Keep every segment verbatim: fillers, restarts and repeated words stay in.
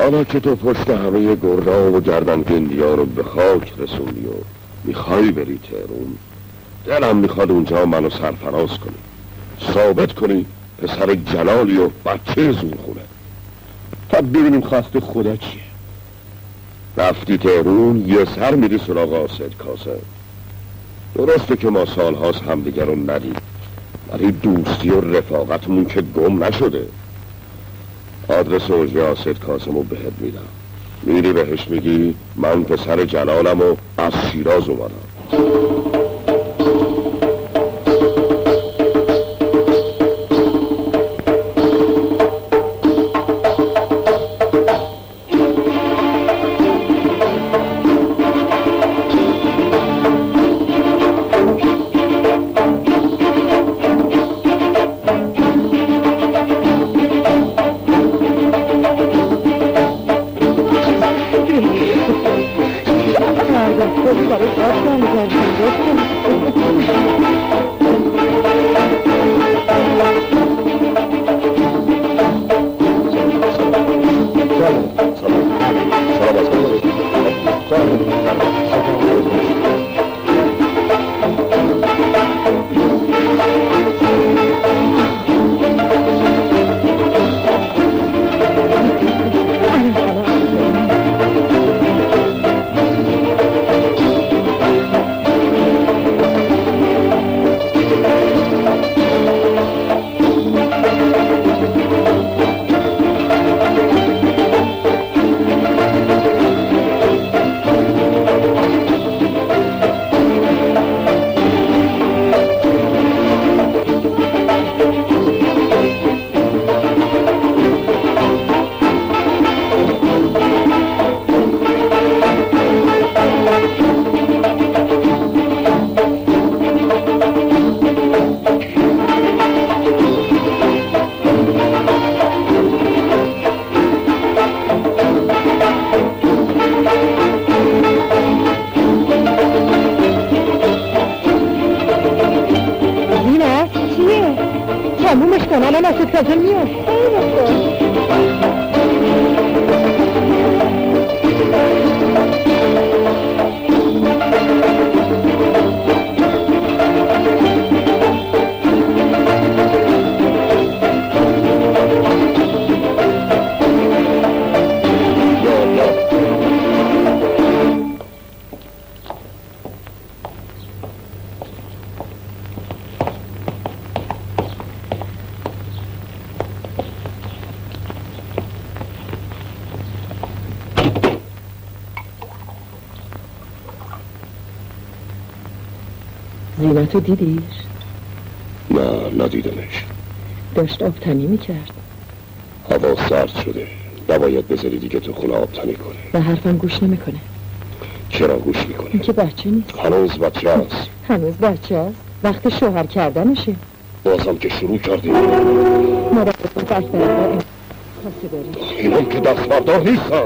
حالا که تو پشت همه گردا و گردن گندیا رو به خاک رسوندی و میخوای بری تهرون، دلم میخواد اونجا منو سرفراز کنی، ثابت کنی پسر جلالی و بچه زور خونه. تا ببینیم خواست خدا چیه. رفتی تهرون یه سر میری سراغ آسد کاسم. درسته که ما سالهاست همدیگر رو ندید، ولی دوستی و رفاقتمون که گم نشده. آدرس اوجه آسد کاسم رو بهت میدم، میری بهش میگی من پسر جلالم و از شیراز اومدم. زینتو دیدیش؟ نه ندیدمش. داشت آبتنی میکرد. هوا سرد شده، نباید بذاری دیگه تو خونه آبتنی کنه. به حرفم گوش نمیکنه. چرا گوش میکنه؟ این که بچه نیست. هنوز بچه هست. هنوز بچه هست؟ وقت شوهر کردنشه. بازم که شروع کردیم. مادر بزرگ اکبرها این خاصی داری. اینم که دست بردار نیستم.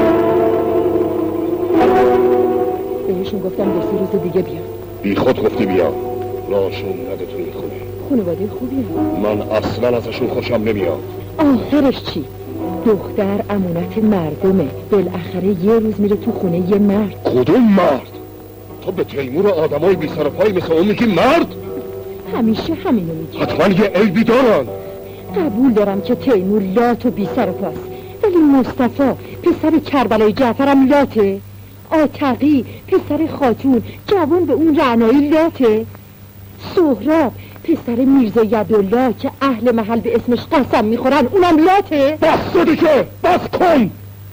بهشون گفتم دو سه روز دیگه بیان. بی خود گفتی بیا. راشون نده تو این خونه. خانواده خوبیه. من اصلا ازشون خوشم نمیاد. آخرش چی؟ دختر امانت مردمه، بالاخره یه روز میره تو خونه یه مرد. کدوم مرد؟ تو به تیمور آدمای بی سر پای مثل اون میگی مرد؟ همیشه همینو میگی. حتما یه عیبی دارن. قبول دارم که تیمور لات و بی سر پاست، ولی مصطفی پسر کربلای جعفرم لاته. آتقی پسر خاتون جوان به اون رعنایی لاته. سهراب پسر میرزا یدالله که اهل محل به اسمش قسم میخورن اونم لاته. بس شده که بس کن.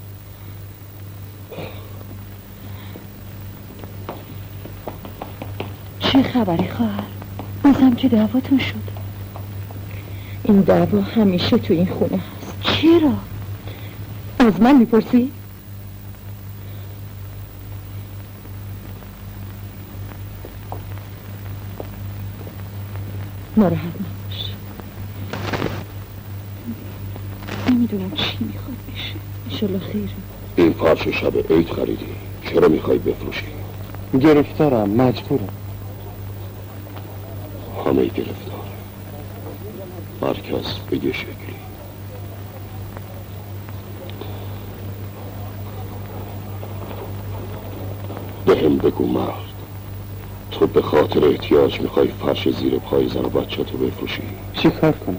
چه خبری خواهر؟ بازم که دعواتون شد. این دعوا همیشه تو این خونه هست. چرا؟ از من میپرسی؟ ناراحت نباش. نمیدونم چی میخواد بشه. انشالله خیره. این پارچه شب عید خریدی، چرا میخوای بفروشی؟ گرفتارم، مجبورم. همه گرفتار، مرکز به یه شکلی. به هم بگو مرد، تو به خاطر احتیاج میخوای فرش زیر پای زن و بچه تو بفروشی؟ چی کار کنم؟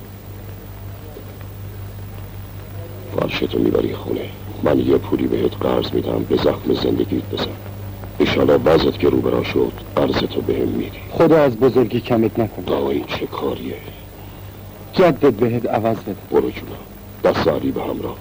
فرشتو میبری خونه، من یه پولی بهت قرض میدم به زخم زندگیت بزن. ایشالا وضعت که رو برا شد قرضتو بهم میدی. خدا از بزرگی کمت نکنه. دا این چه کاریه؟ جدت بهت عوض بده. برو جونم، دست علی به همراهت.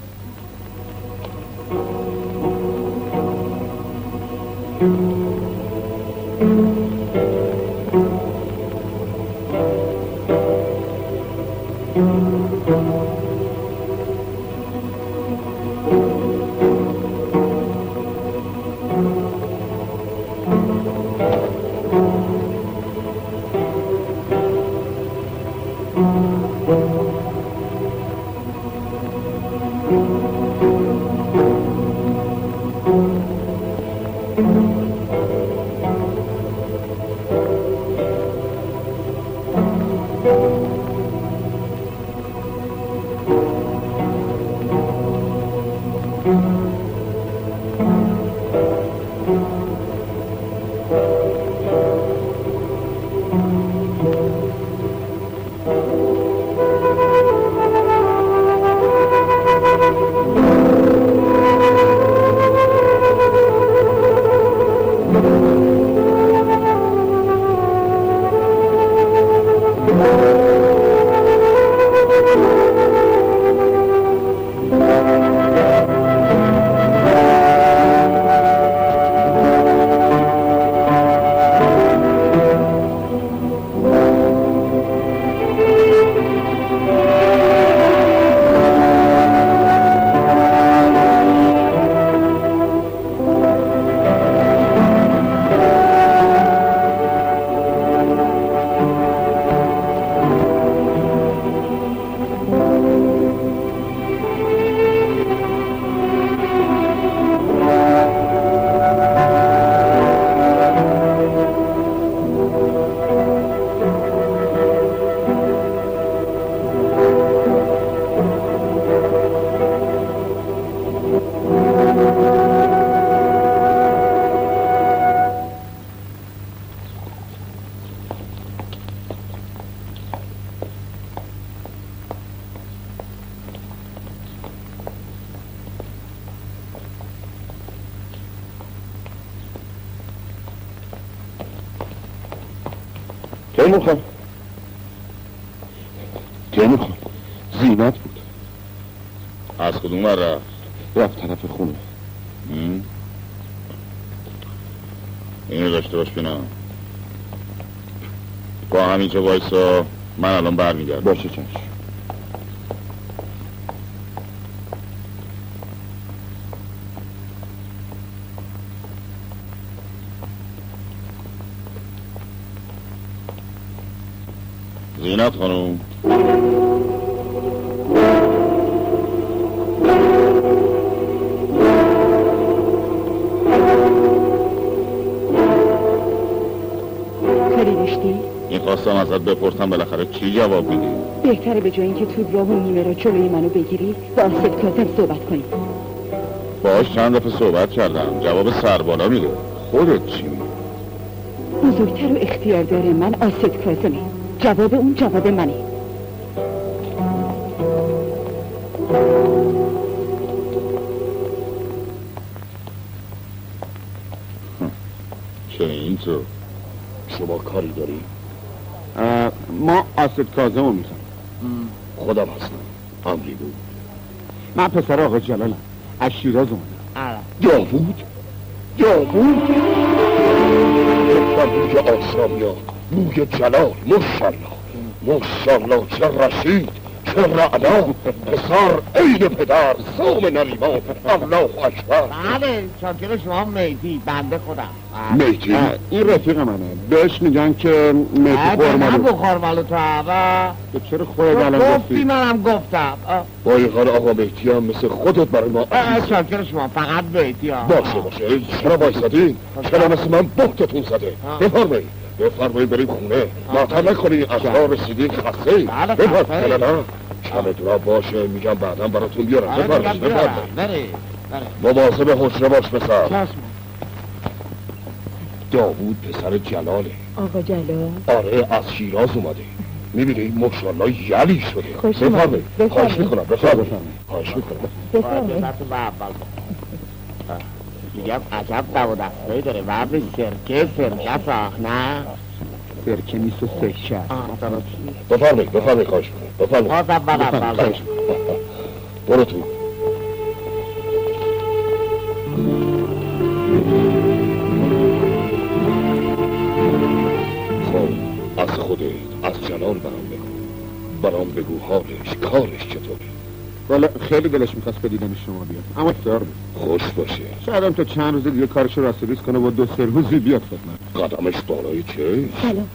تیمور خان تیمور خان زینت بود. از کدوم ور رفت؟ رفت طرف خونه. اینو داشته باش بینم. با همینجا وایسا، من الان برمیگردم. باشه چشم. زینت خانوم، کاری داشتی؟ این خواستم ازت بپرسم بالاخره چی جواب میدی؟ بهتره به جای اینکه تو راه و نیمه رو جلوی منو بگیری با آسد کاظم صحبت کنی. باهاش چند دفعه صحبت کردم، جواب سربالا میده. خودت چی میگی؟ بزرگتر و اختیار داره، من آسد کاظمه. جواب اون جواب منه. چه این تو؟ شما کاری داری؟ ما آسد کاظمو میخوام. خودم هستم. امری بود. من پسر آقا جلالم، از شیراز اومدم. داوود؟ داوود؟ گفتم بوی آسامیا، بوی جلال. ماشالله ماشالله، چه رشید، چه رعنا، پسر عین پدر، سام نریمان. الله اکبر. بله، شاکر شما میتی، بنده خودم. میتی؟ این رفیق منه، بهش میگن که میتی خورمالو. نه بخورمالو تو هوا. چرا خودت الان گفتی گفتی؟ منم گفتم. بایقان آقا مهدی هم مثل خودت برای ما عزیز. شاکر شما، فقط میتی ها. باشه باشه، چرا وایسادین؟ چرا مثل من بختتون زده؟ بفرمایید بفرمایید بریم خونه. ماتر نکنی، از راه رسیدین خسته. بفرمایید. نه نه کمت را باشه، میگم بعدم براتون بیارم. بفرمایید بفرمایید. بره بره. مواظب حجره باش پسر. چشم. داوود پسر جلاله. آقا جلال؟ آره از شیراز اومده. میبینی ماشاءالله یلی شده. خوش بفرمایید. اومدید. خواهش میکنم بفرمایید. بفرمایید. خواهش میکنم. بفرمایید. دست به اول میگم عجب دو و دستایی داره وبر سرکه سرکه ساخت نه؟ سرکه نیست و سکه است. آه درست بفرمایید بفرمایید خواهش میکنم. بفرمایید. باز اول اول خواهش میکنم. برو تو. خب از خودت از جلال برام بگو. برام بگو حالش کارش چطوره؟ والا خیلی دلش میخواست به دیدن شما بیاد اما اختیار بود. خوش باشه. شاید هم تا چند روز دیگه کارش راست ریز کنه و دو سه روزی بیاد خدمت. قدمش بالای چه؟ سلام.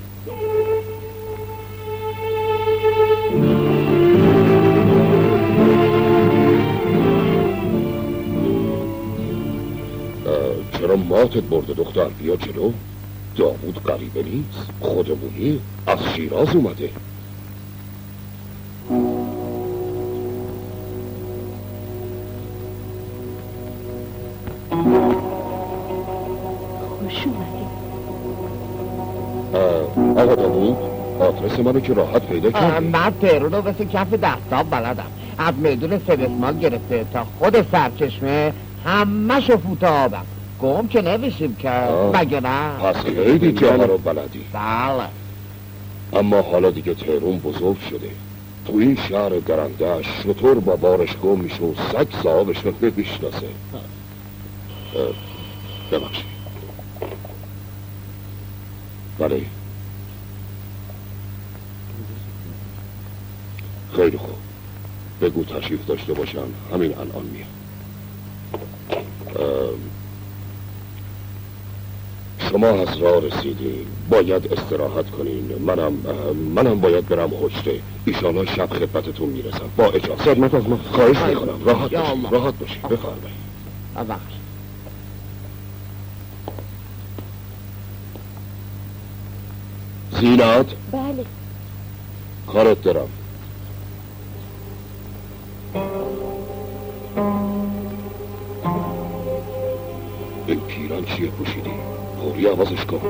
چرا ماتت برده دختر؟ بیا جلو. داوود غریبه نیست، خودمونی، از شیراز اومده. خوش اومدی. آقا داوود آدرس منو که راحت پیدا کردی. من تهرون رو مثل کف دستام بلدم. از میدون سدسمال گرفته تا خود سرچشمه همه شو فوت آبم. گم که نمیشیم که مگه نه؟ پس خیلی جاها رو بلدی. بله. اما حالا دیگه تهرون بزرگ شده. تو این شهر درندهش شطور با بارش گم میشه و سگ صاحبش رو نمیشناسه. ببخشید. بله. خیلی خوب. بگو تشریف داشته باشن همین الان میام. شما از راه رسیدین، باید استراحت کنین. منم منم باید برم هشته. ایشالا شب خدمتتون میرسم. با اجازه. خدمت از ما. خواهش میکنم. راحت باشین. راحت باشین. بفرمایید. ببخش. زینت بله. کارت دارم. این پیران چیه پوشیدی؟ فوری عوضش کن.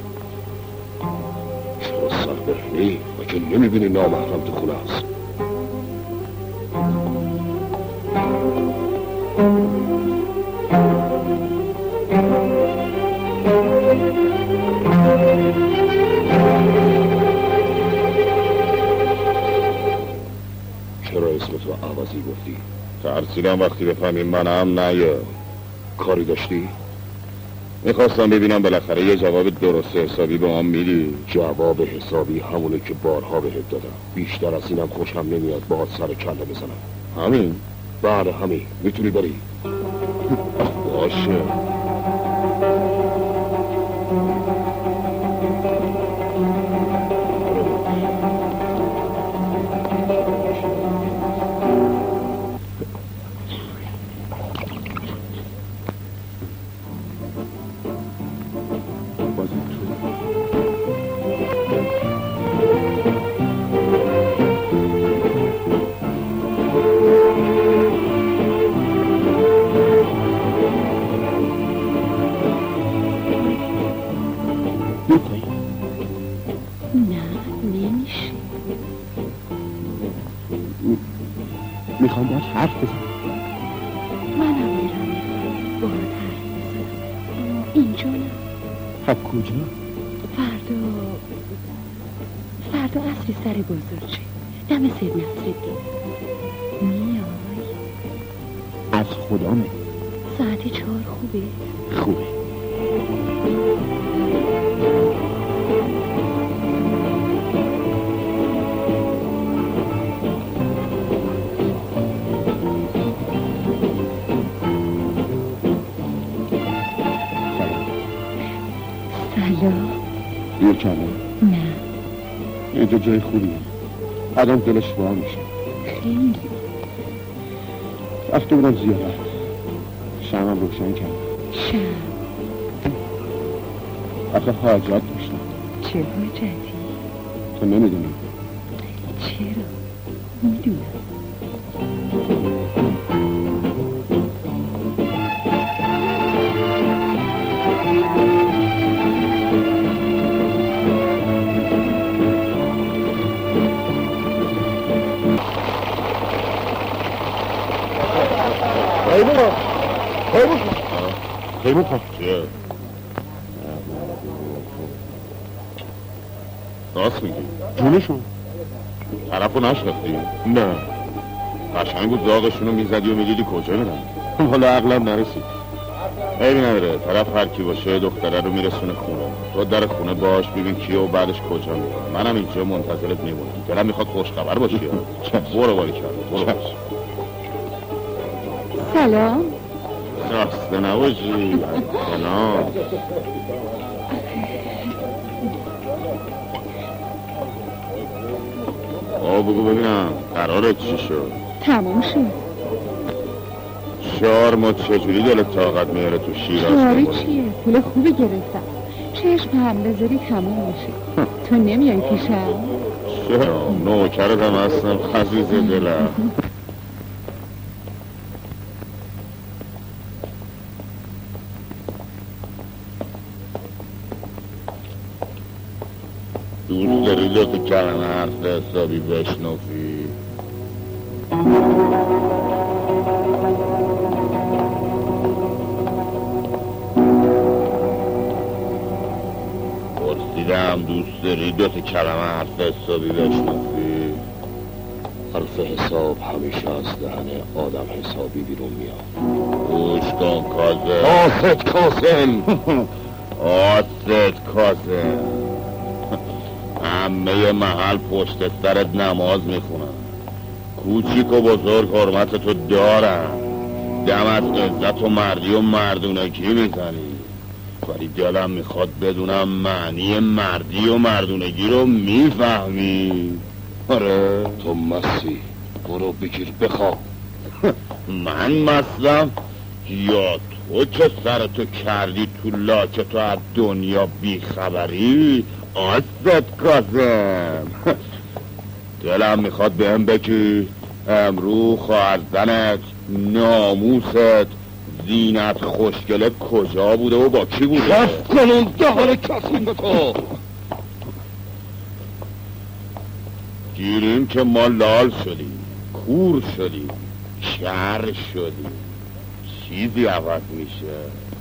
چرا سر برهنی؟ مگه نمیبینی نامحرم تو خونه هست؟ چرا اسم تو عوضی گفتی؟ ترسیدم وقتی بفهمی منم نه یه کاری داشتی؟ میخواستم ببینم بالاخره یه جواب درست حسابی به هم میدی. جواب حسابی همونه که بارها بهت دادم. بیشتر از اینم خوشم نمیاد باهات سر کله بزنم. همین؟ بله همین. میتونی بری. باشه. میخوام باید حرف بزنم. منم میرم باید حرف بزنم. اینجا نه. خب کجا؟ فردا فردا عصری سر بازارچه دم سید نصرالدین میای؟ از خدامه. ساعت چهار خوبه؟ خوبه. سلام. دیر کردم. نه اینجا جای خوبیه. آدم دلش وا میشه. خیلی. رفته بودم زیارت. شمم روشن کردم. شم آخه حاجت داشتم. چه حاجتی؟ تو نمیدونی. چرا؟ میدونم. حیمون حیمون حیمون کن چیه؟ راست میگی؟ جونشون طرفو نشناختی؟ نه قشنگ بود داغشونو میزدی و میدیدی کجا میرن. حالا عقلم نرسید. عیبی نداره، طرف هر کی باشه دختره رو میرسونه خونه. تو در خونه باش ببین کیه و بعدش کجا میره. منم اینجا منتظرت میمونم. دلم میخواد خوشخبر باشی. برو باری کرد. برو. سلام. خسته نباشی. سلام. آه بگو ببینم قرارت چی شد؟ تموم شد. چهار ما چجوری دلت طاقت میاره تو شیراز؟ چهاری چیه؟ پول خوبی گرفتم. چشم هم بذاری تموم میشه. تو نمیای پیشم؟ چرا؟ نوکرتم هستم خزیز دلم. دوست داری دو تا کلمه حرف حسابی بشنفی؟ پرسیدم دوست داری دو تا کلمه حرف حسابی بشنفی؟ حرف حساب همیشه از دهن آدم حسابی بیرون میاد. گوش کن کازم. آسد کازم. آسد کازم. همه محل پشت سرت نماز میخونن، کوچیک و بزرگ حرمتتو دارن، دم از عزت و مردی و مردونگی میزنی، ولی دلم میخواد بدونم معنی مردی و مردونگی رو میفهمی؟ آره تو مسی، برو بگیر بخواب. من مثلا یا تو که سرتو کردی تو لاکه تو از دنیا بیخبری؟ آسد کازم. دلم میخواد بهم بگی امرو خواهرزنت، ناموست، زینت خوشگله کجا بوده و با کی بوده؟ کف کنون دهان کسی تو. گیریم که ما لال شدیم، کور شدیم، کر شدیم، چیزی عوض میشه؟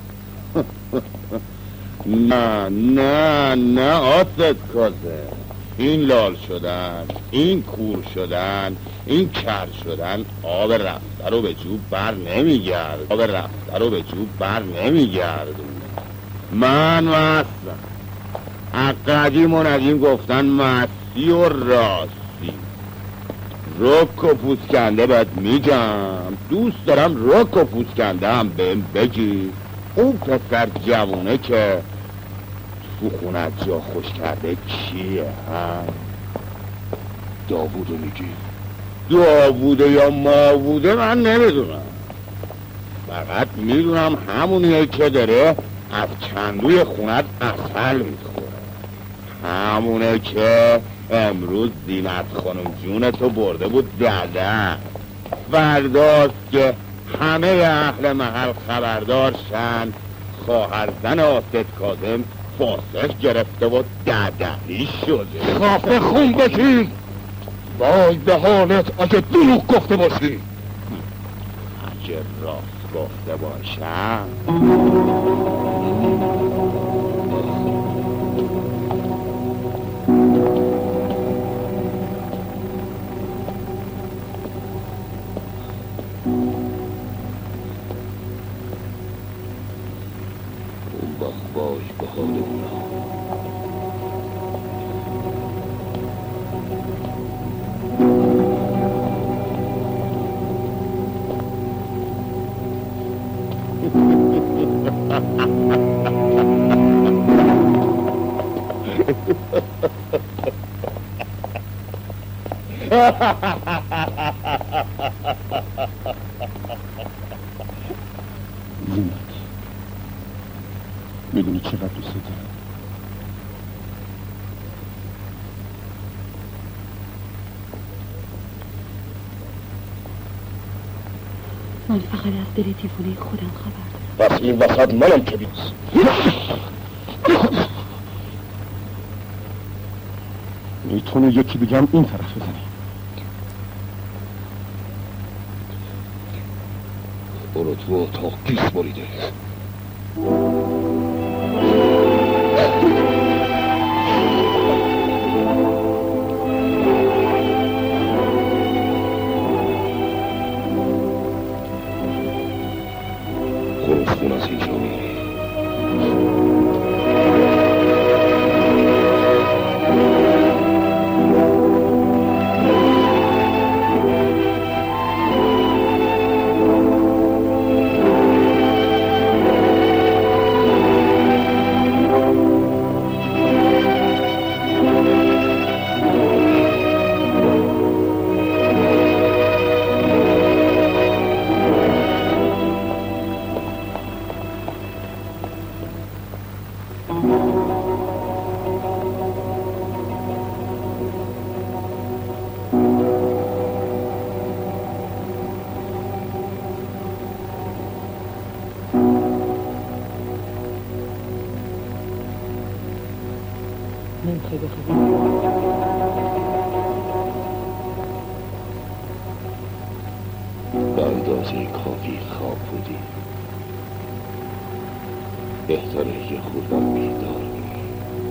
نه نه نه آسد کازم، این لال شدن، این کور شدن، این کر شدن آب رفته رو به جوب بر نمیگرد. آب رفته رو به جوب بر نمیگرد. من مستم. قدیم و ندیم گفتن مستی و راستی. رک و پوسکنده بهت میگم، دوست دارم رک و پوسکنده هم بهم بگی اون پسر جوونه که تو خونت جا خوش کرده کیه؟ ها؟ داوودو میگی؟ داووده یا ماووده من نمیدونم، فقط میدونم همونیه که داره از کندوی خونت اصل میخوره، همونه که امروز زینت خانم جونتو برده بود دادن، فرداست که همه اهل محل خبردار شن خواهرزن آسد کازم فاسق گرفته و ددری شده. خافه خون بکیر. وای به حالت اگه دروغ گفته باشی. اگه راست گفته باشم اون وقت باش به حال اونا. زینت میدونی چقدر دوست دارم. من فقط از دل دیوونه خودم خبر دارم. پس این وسط منم که بیست. میتونه یکی بگم این طرف بزنی. برو تو اتاق گیس بریده. خون از اینجا میری. نمیخوای بخوابی؟ به اندازه کافی خواب بودی. بهتره یه خوردم بیدار بی.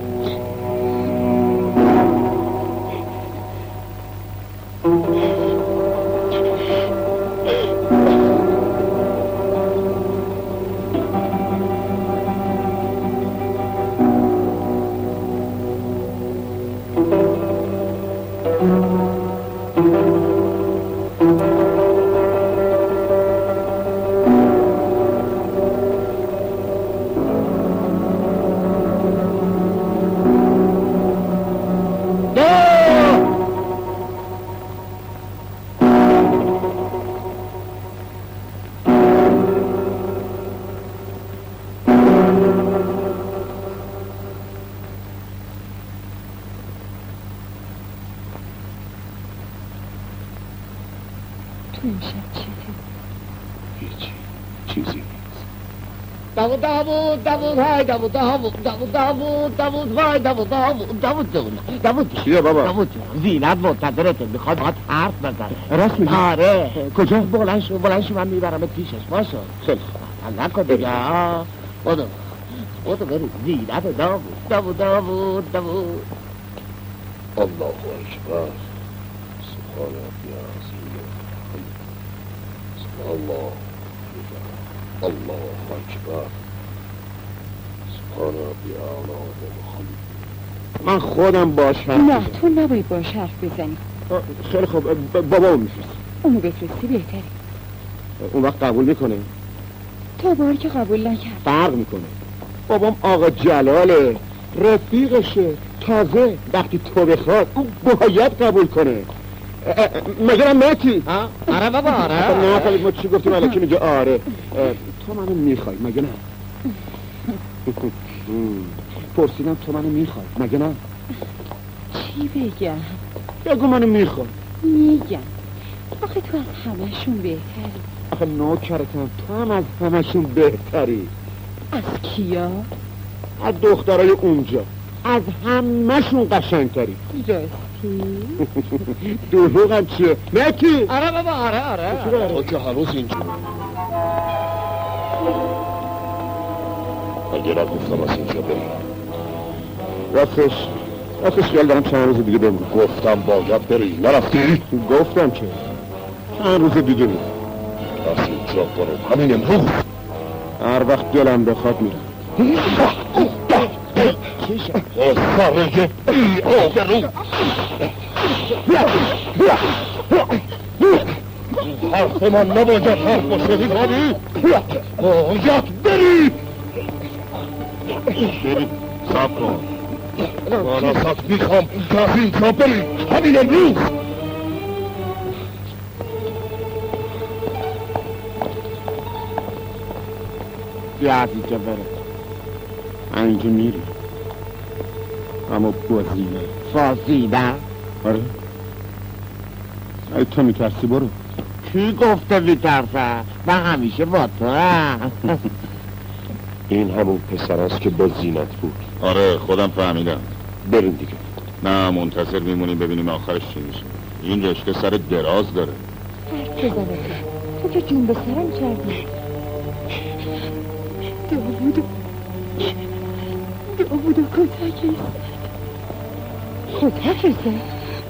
تو امشب چیزی؟ هیچی چیزی نیست. داوود داوود داوود های داوود داوود داوود داوود داوود وای داوود داوود داوود جون داوود چیه بابا؟ داوود جون زینت منتظرته میخواد باهات حرف بزنه. راست میگی؟ آره. کجا؟ بلند شو بلند شو من میبرم پیشش باشه. خیلی خوب. الله کن دیگه. بودو بودو برو زینت داوود داوود داوود داوود. الله اکبر. سبحان ربی عظیم. الله الله اکبر. سبحان ربی اعلی و بحمده. من خودم باش حرف نه بزنم. تو نباید باش حرف بزنی. خیلی خوب بابا میفرست. اونو بفرستی بهتره. اون وقت قبول میکنه؟ تا بار که قبول نکرد فرق میکنه. بابام آقا جلاله، رفیقشه، تازه وقتی تو بخواد اون باید قبول کنه. مگه هم مهتی؟ آره بابا آره. نه فقط ما چی گفتیم الکی میگه آره. تو منو میخوای مگه نه؟ پرسیدم تو منو میخوای مگه نه؟ چی بگم؟ بگو منو میخوای. میگم آخه تو از همه‌شون بهتری. آخه نوکرتم تو هم از همشون بهتری. از کیا؟ از دخترای اونجا از همه‌شون قشنگتری. راستی؟ دروغم چیه؟ مهتی؟ آره بابا آره آره. تو که هنوز اینجا اگه نگفتم از اینجا بریم. راستش راستش خیال دارم چند روز دیگه بمونم. گفتم باید بری نرفتی؟ گفتم که چند روز دیگه میرم. از اینجا برو همین امروز. هر وقت دلم بخواد میرم. سرگه بی آبرو. حرف من نباید حرف باشه میکنی؟ باید بری. بری سب کن. من ازت میخوام که از اینجا بری همین امروز. بیا از اینجا بره. من اینجا میری اما بازینه فازیده. آره ای تو میترسی برو. کی گفته میترسه؟ من همیشه با تو هم. این همون پسر است که با زینت بود. آره خودم فهمیدم. بریم دیگه. نه منتظر میمونیم ببینیم آخرش چی میشه. این رشته سر دراز داره. حرف بزنه تو که جون به سرم کردی. داوودو داوودو کتک زد. کتک زد؟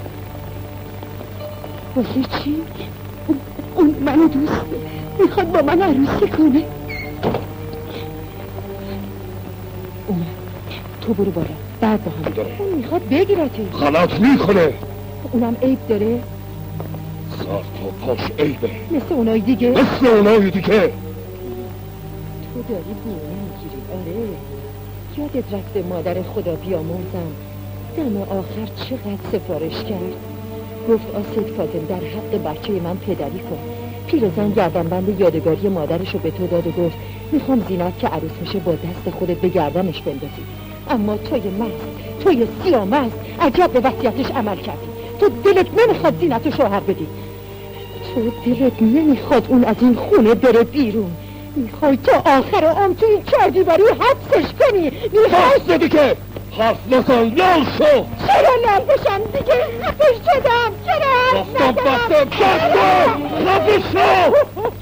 واسه چی؟ اون منو دوست میخواد با من عروسی کنه. اومد تو برو بالا بعد با هم داره. اون میخواد بگیرتی. غلط میکنه. اونم عیب داره. سر تا پاش عیبه مثل اونای دیگه. مثل اونای دیگه. تو داری بیونه میگیری. آره یادت رفته مادر خدا بیامرزم دم آخر چقدر سفارش کرد. گفت آسید فاطم در حق بچه من پدری کن. پیرزن گردنبند یادگاری مادرشو به تو داد و گفت میخوام زینت که عروس میشه با دست خودت به گردنش بندازی. اما توی مست توی سیامست عجب به وصیتش عمل کردی. تو دلت نمیخواد زینتو شوهر بدی. تو دلت نمیخواد اون از این خونه بره بیرون. میخوای تا آخر عمر تو این چاردیواری حبسش کنی. میخوای دیگه حرف نکن لال شو. چرا لال بشم دیگه؟ خفه شدم. چرا بستم بستم بستم خفه شو.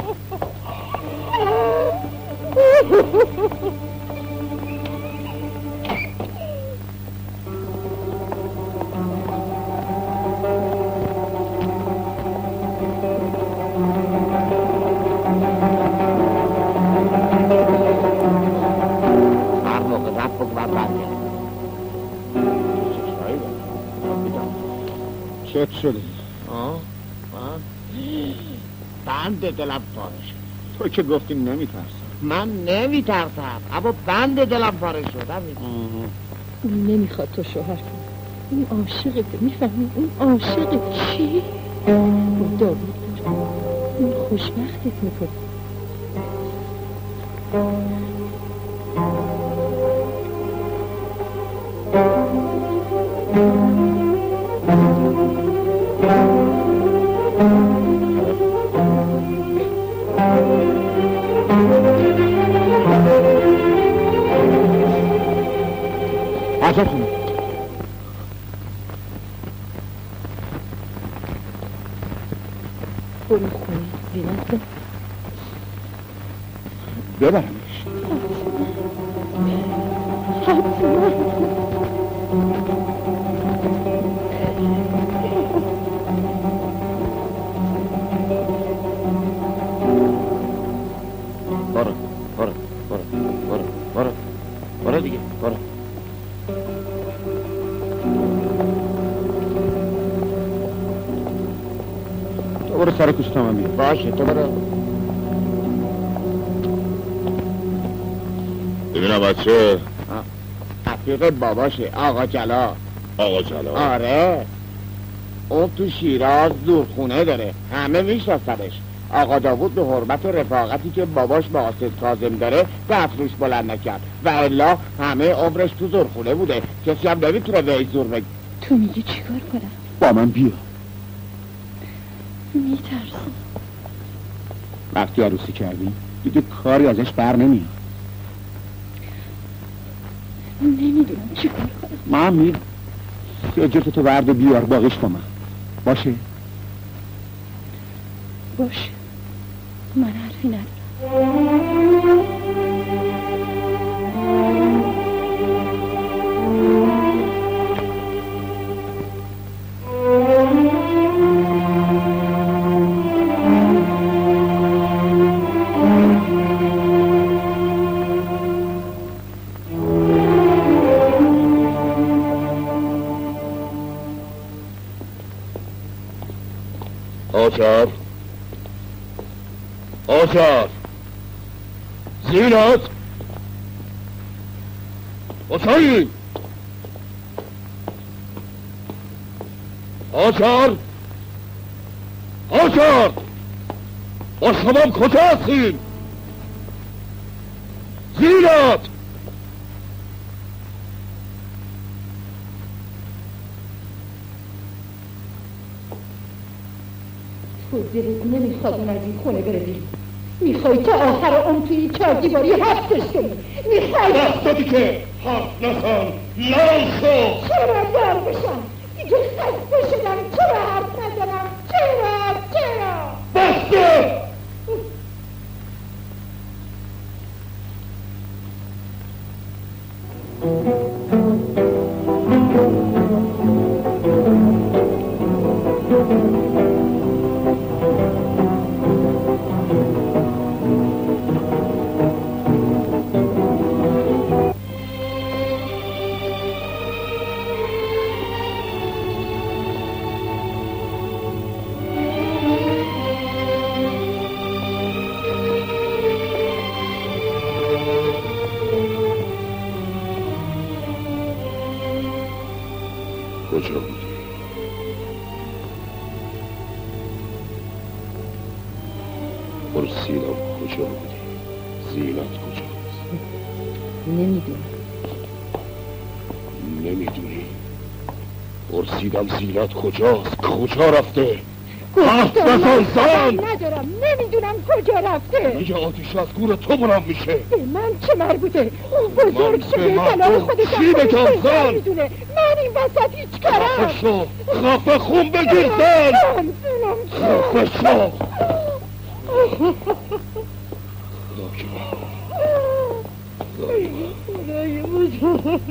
چت شده؟ آه آه بند دلم پاره شد. تو که گفتی نمیترسم. من نمیترسم اما بند دلم پاره شد. اون نمیخواد تو شوهر کن. اون عاشقته. میفهمی؟ اون عاشقت. چی؟ با داوود داره. اون خوشبختت میکنه. عجب خونه برو خونه زینت نه ببرمش. برو برو برو برو برو برو دیگه برو. تو برو سر کوچه تا من میام. باشه تو برو. ببینم بچه رفیق باباشه آقا جلا. آقا جلال. آره اون تو شیراز دورخونه داره. همه میشناسنش. آقا داوود به حرمت و رفاقتی که باباش با آسد کاظم داره دست روش بلند نکرد و الا همه عمرش تو زورخونه بوده. کسی هم نمیتونه به زور بگی. تو میگی چیکار کنم؟ با من بیا. میترسم. وقتی عروسی کردی دیگه کاری ازش بر نمیاد. نمیدونم چیکار کنم. من می سجرت تو ورد و بیار باقیش با من. باشه؟ باشه من حرفی ندارم. آچار آچار زینت آچاری آچار آچار با شما کجا هستین؟ زینت تو دلت نمیخواد اون از این خونه بره بیرون. میخوای تا آخر عمر توی چهار دیواری حبسش کنی. میخوای دستی که حرف نزن لال شو. چرا دار بشم؟ دیگه خسته شدم. چرا حرف نزنم؟ چرا؟ چرا؟ بسته کجا بودی؟ پرسیدم کجا بودی؟ زینت کجاست؟ نمیدونم. نمیدونی؟ پرسیدم زینت کجاست؟ کجا رفته؟ گفتم ندارم، نمیدونم کجا رفته. میگه آتیش از گور تو بلند میشه. به من چه مربوطه؟ اون بزرگ شده کلام خودش چی بگم زن؟ میدونه من این وسط هیچ کارم. خفه شو، خفه خون بگیر زن. خفه شو. خدای بزرگ.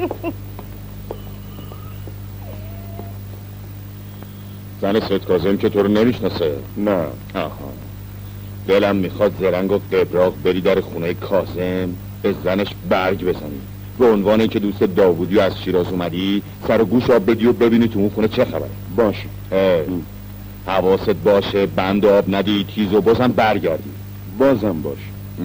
زن سید کاظم که تو رو نمیشناسه؟ نه. آها. دلم میخواد زرنگ و قبراق بری در خونه کاظم به زنش برگ بزنی، به عنوان اینکه دوست داوودی از شیراز اومدی سر و گوش آب بدی و ببینی تو اون خونه چه خبره. باشه. حواست باشه بند آب ندی، تیز و بازم برگردی. بازم باشه.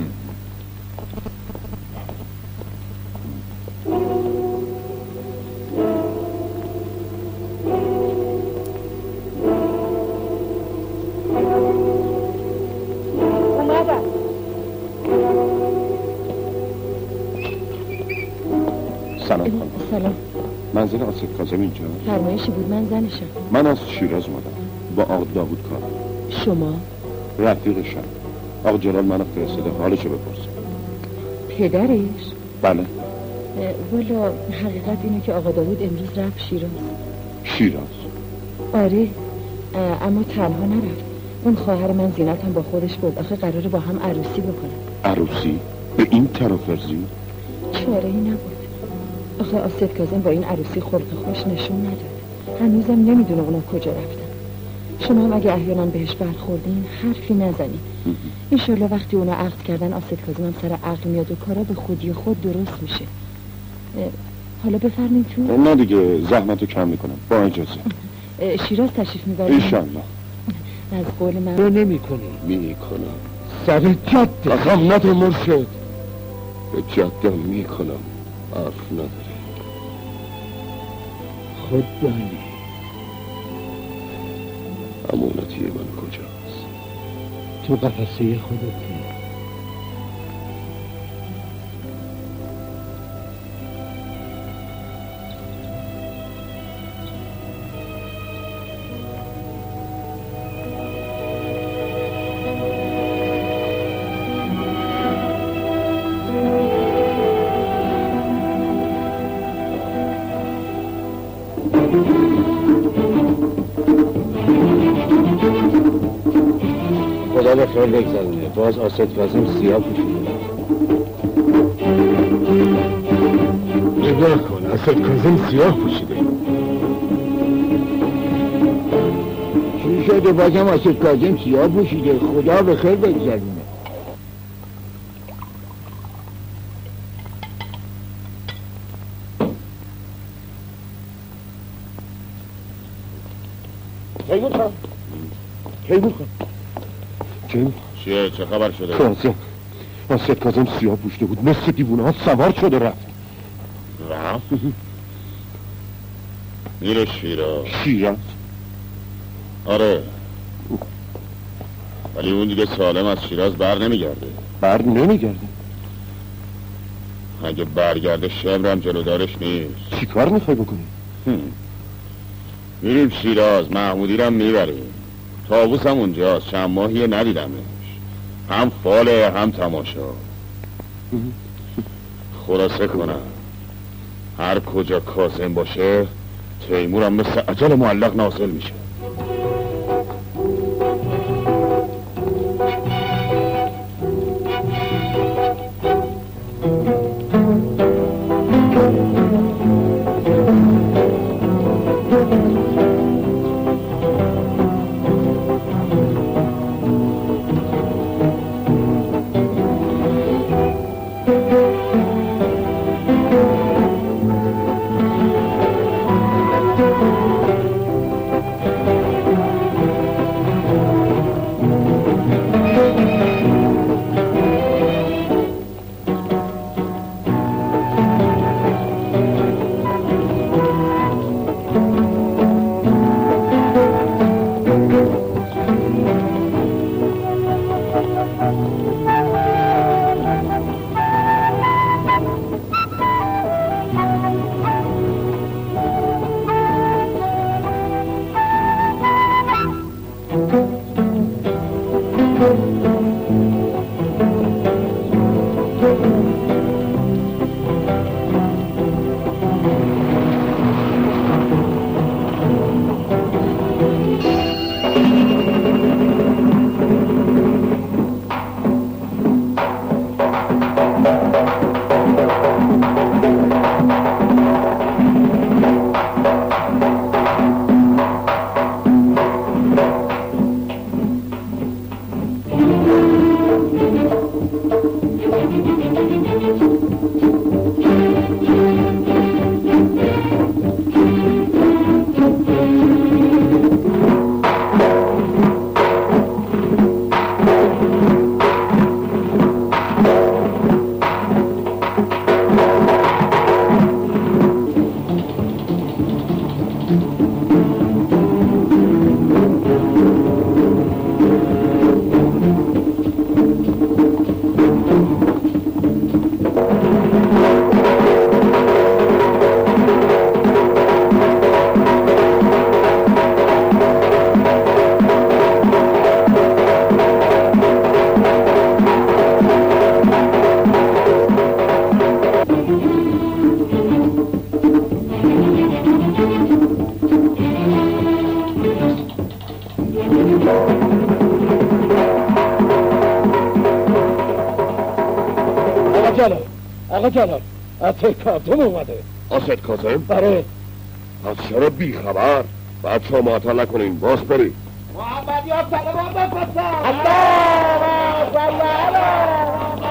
سلام خانم. سلام. منزل آسد کاظم اینجا؟ فرمایشی بود، من زنشم. من از شیراز اومدم با آقا داوود کار. شما؟ رفیقشم. آقا جلال منو فرستاده حالشو بپرسم. پدرش؟ بله. والا حقیقت اینه که آقا داوود امروز رفت شیراز. شیراز؟ آره، اما تنها نرفت. اون خواهر من زینت هم با خودش بود. آخه قراره با هم عروسی بکنن. عروسی؟ به این ترافرزی؟ چاره ای نبود. آخه آسد کاظم با این عروسی خلق خوش نشون نداد. هنوزم نمیدونه اونا کجا رفتن. شما هم اگه احیانا بهش برخوردین حرفی نزنین. انشالله وقتی اونا عقد کردن آسد کاظم هم سر عقل میاد و کارا به خودی خود درست میشه. حالا بفرمین تو. نه دیگه زحمتو کم میکنم، با اجازه. شیراز تشریف میبرین؟ انشالله. از قول من رو نمی کنی. می کنم. سر جد قسم نده مرشد. به جدم می کنم. حرف نداره. خود دانی امانتی من کجاست؟ تو قفسه خودتی. خدا به خیر بگذارونه. باز آسد کاظم سیاه پوشیده. نگاه کن، آسد کاظم سیاه پوشیده. چی شده بازم آسد کاظم سیاه پوشیده؟ خدا به خیر بگذارونه. تیمور خان. تیمور خان. تیمور چیه؟ چه خبر شده؟ کاظم آسد کاظم سیاه پوشیده بود، مثل دیوونه ها سوار شده رفت. رفت؟ میره شیراز. شیراز؟ آره، ولی اون دیگه سالم از شیراز بر نمیگرده. بر نمیگرده؟ اگه برگرده شمرم جلودارش نیست. چی کار میخوای بکنی؟ میریم شیراز، محمودی رو هم میبریم. طاووس هم اونجاست، چند ماهیه ندیدمش. هم فاله هم تماشا. خلاصه کنم هر کجا کاظم باشه تیمور هم مثل اجل معلق نازل میشه. آقا جلال اسد کاظم اومده. اسد کاظم؟ بله. از چرا بی خبر؟ بعد شما معطل نکنین، باز برید. محمد یا سلام بفرستم. الله صلی علی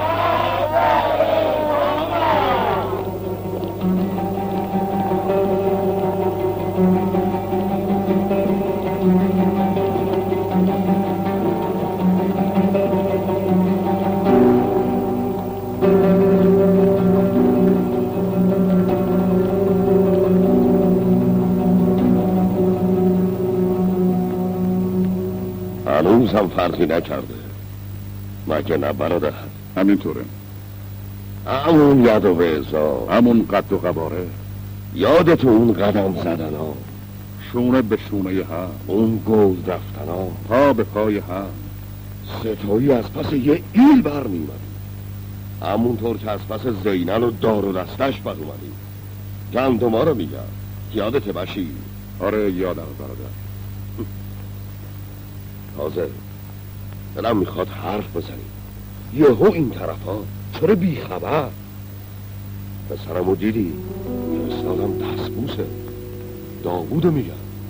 هنوز هم فرقی نکرده مگه نه برادر؟ همینطوره. همون ید و ویزا، همون قد و قباره، یادت اون قدم زدن ها، شونه به شونه هم، اون گل رفتن ها، پا به پای هم، ستایی از پس یه ایل بر میمدی، همونطور که از پس زینل و دار و دستش بر اومدی. گندما رو میگم، یادت بشی؟ آره یادم برادر. تازه دلم میخواد حرف بزنی. یهو این طرف ها چرا بی خبر؟ پسرمو دیدی؟ فرستادم دستبوسه. داوودو میگم.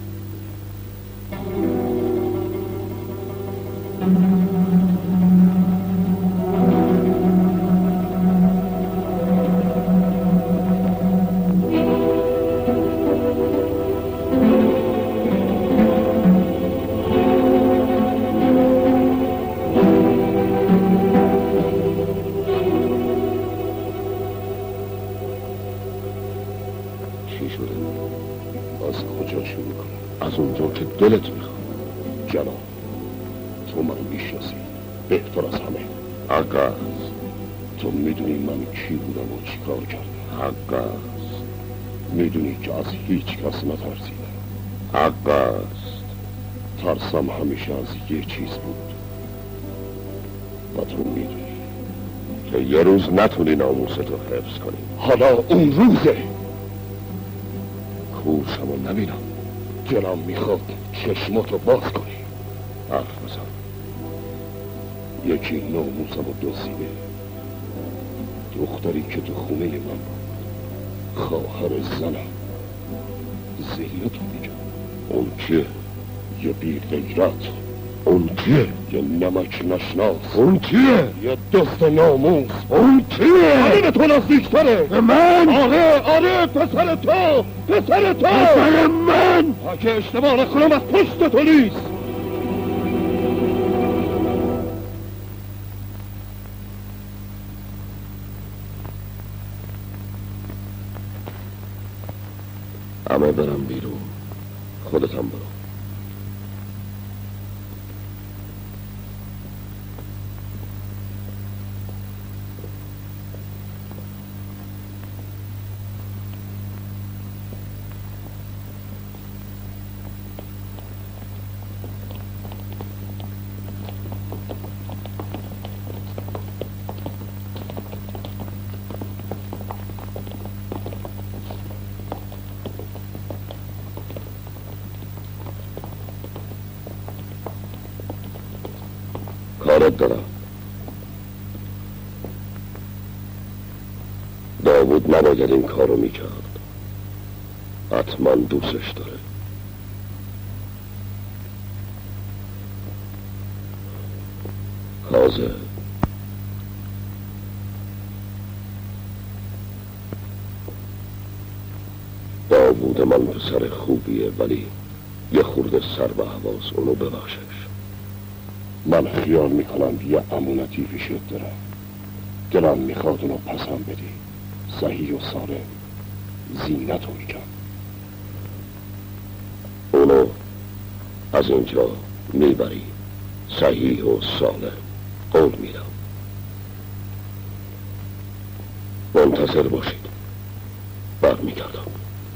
از اونجا که دلت میخواد. جناب تو من میشناسی بهتر از همه. حق است. تو میدونی من کی بودم و چی کار کردم. حق است. میدونی که از هیچ کس نترسیدم. حق است. ترسم همیشه از یه چیز بود و تو میدونی که یه روز نتونی ناموستو حفظ کنی. حالا اون روزه. کوشمو نبینم. دلم میخواد چشماتو باز کنی. حرف بزن. یکی ناموسمو دزدیده. دختری که تو خونه من بود. خواهر زنم. زینتو میگم. اون کیه؟ یه بی غیرت. اون کیه؟ یه نمک نشناس. اون کیه؟ یه دست ناموس. اون کیه؟ آره به تو نزدیکتره. به من؟ آره آره پسر تو. پسر تو. پسر من. اگه اشتباه نکنم از پشت تو نیست. همه برم بیرون. خودتم برو. کارت دارم. داوود نباید این کارو میکرد. حتما دوستش داره. کاظم، داوود من پسر خوبیه، ولی یه خورده سر به حواس، اونو ببخشش. من خیال میکنم یه امونتی پیشت دارم، دلم میخواد اونو پسم بدی. صحیح و سالم، زینت رو میگم. اونو از اینجا میبری صحیح و سالم، قول میدم. منتظر باشید، برمیگردم.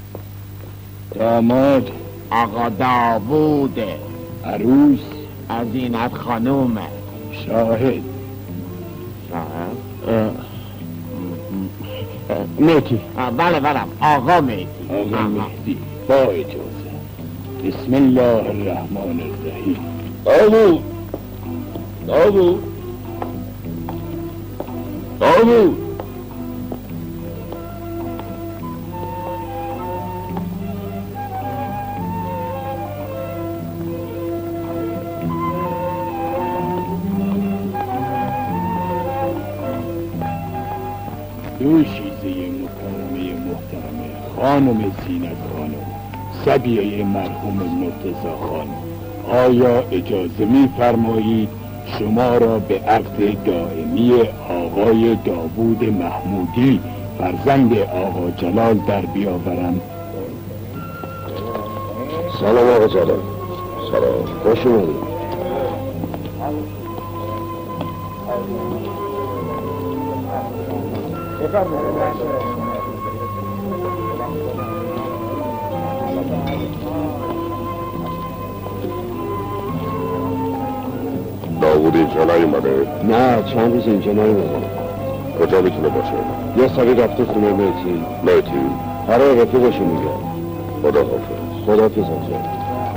داماد آقا داوود، عروس عزینت خانومه. شاهد شاهد میتی بله بله آقا میتی. آقا مهدی با اجازه. بسم الله الرحمن الرحیم. داوود داوود داوود دو شیزه مکرمه محترمه خانم زینت خانم، صبیه مرحوم مرتضی خان، آیا اجازه می‌فرمایید شما را به عقد دائمی آقای داوود محمودی فرزند آقا جلال در بیاورم؟ سلام آقا جلال. سلام، خوش اومدید. داوود اینجا نیومده؟ نه، چند روز اینجا نیومده. کجا میتونه باشه؟ یه سری رفته خونه میتی. میتی؟ آره، رفیقشو میگه. خدا حافظ. خدا حافظ آجا.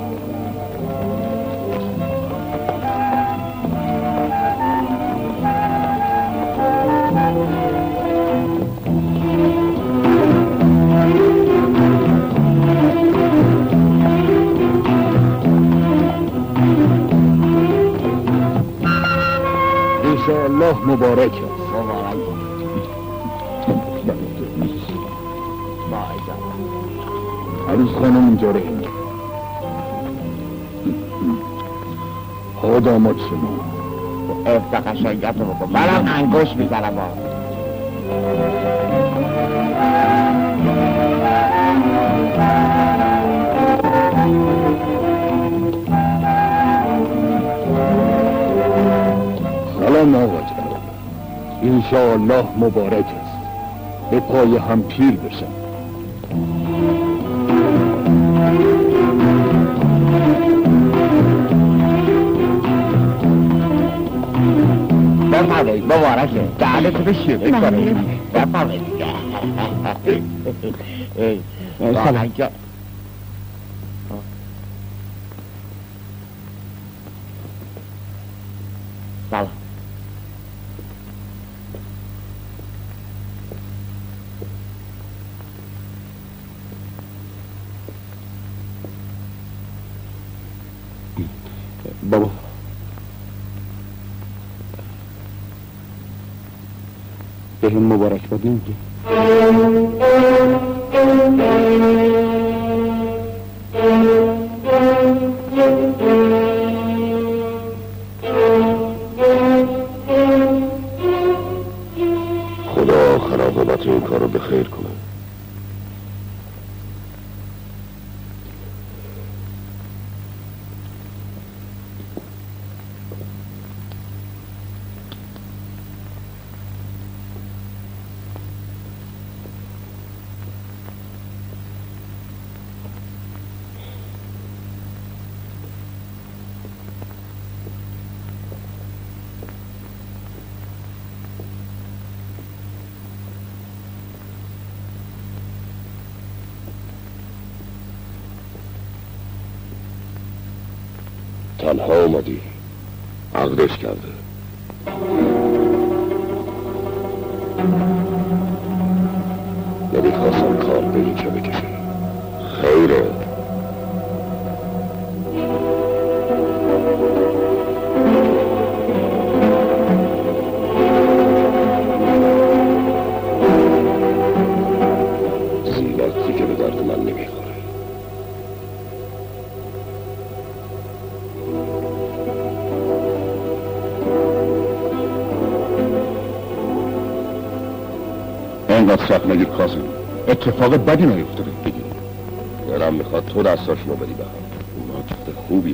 انشاءالله مبارک است. مبارک با اجازه. عروس خانم اینجا رهیم. ها داماد شما افت قشنگت رو بکن. برم انگوش میزنم با سلام آقا جلال. انشاءالله مبارک است. به پای هم پیر بشم. بفرمایید. مبارکه. دهنتو به شیرین کنید. بفرمایید. سلام. سلام. بابا بهم مبارک باد نمیگی؟ خدا آخر عاقبت این کارو به خیر کنه. تنها اومدی؟ عقدش کرده. نمیخواستم کار به اینجا بکشه. خیره. زینت که به درد من نمیخوره. اینقدر سخت نگیر کاظم، اتفاق بدی نیفتاده. بگیر دلم میخواد تو دستاشونو بری به هم. اونا جفت خوبی هم.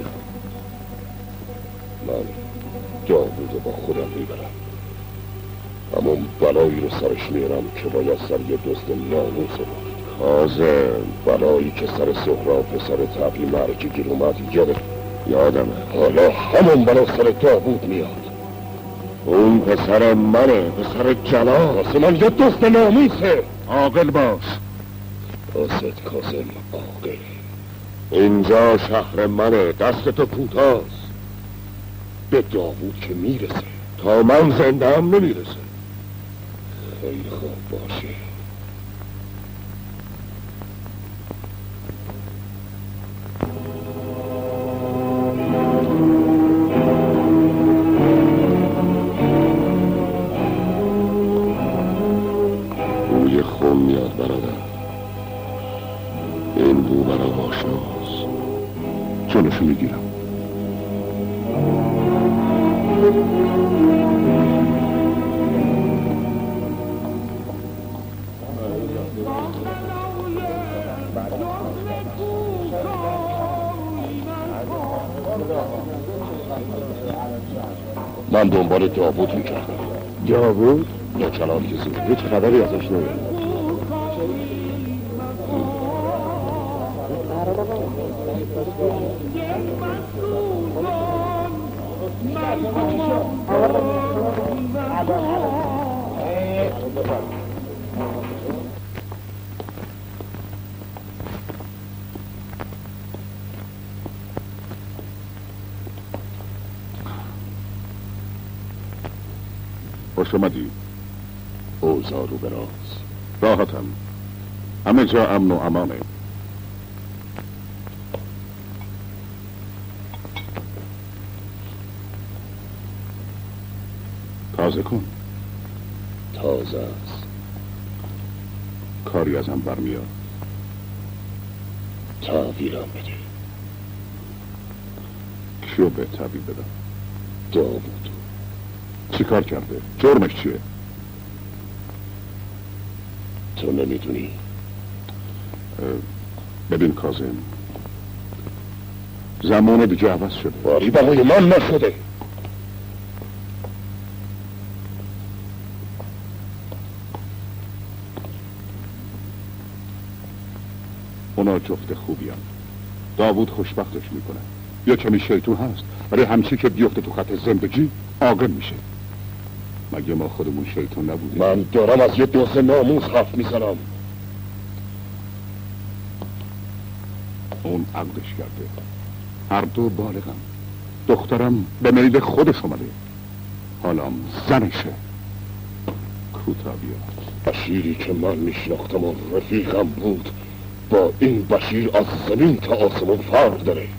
من داوودو با خودم میبرم، همون بلایی رو سرش میارم که باید سر یه دزد ناموس بود. کاظم، بلایی که سر سهراب پسر تبلی معرکه گیر اومد یاده یادمه. حالا همون بلا سر داوود میاد. اون پسر منه، پسر جلال. واسه من یه دزد ناموسه. عاقل باش. آسد کاظم، عاقل. اینجا شهر منه، دست تو کوتاست. به داوود که میرسه، تا من زنده هم نمیرسه. خیلی خوب باشه. بوی خون میاد برادر. این بو برام آشناست. جلوشو میگیرم. من دنبال داوود میکردم. داوود؟ نوچلان که زود هیچ خبری ازش نمیاد. خوش اومدی. اوضاع رو به راست. راحتم. همه جا امن و امانه. تازه کن. تازه است. کاری ازم برمیاد. تعبیرم بده. کیو به تعبیر بدم؟ داوود. چی کار کرده؟ جرمش چیه؟ تو نمیدونی؟ ببین کاظم، زمان دیگه عوض شده. باری برای من نشده. اونا جفت خوبی هم. داوود خوشبختش میکنه. یا کمی شیطون هست، ولی همچی که بیفته تو خط زندگی عاقل میشه. مگه ما خودمون شیطون نبودیم؟ من دارم از یه دزد ناموس حرف میزنم. اون عقدش کرده. هر دو بالغم. دخترم به میل خودش اومده. حالا زنشه. کوتا بیا. بشیری که من میشناختم و رفیقم بود با این بشیر از زمین تا آسمون فرق داره.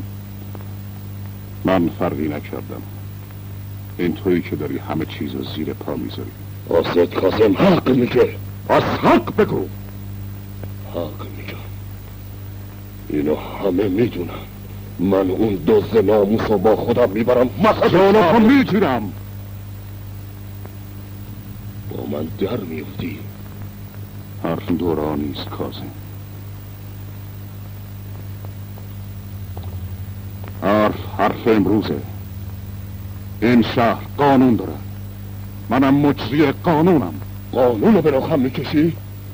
من فرقی نکردم. این تویی که داری همه چیز رو زیر پا میذاری. آسد کاظم حق میگه. از حق بگو. حق میگم. اینو همه میدونن. من اون دزد ناموس رو با خودم میبرم. جانو میگیرم. با من در میفتی. حرف دورانیست کاظم. حرف حرف امروزه. این شهر قانون داره. منم مجری قانونم. قانون رو به رخم میکشی؟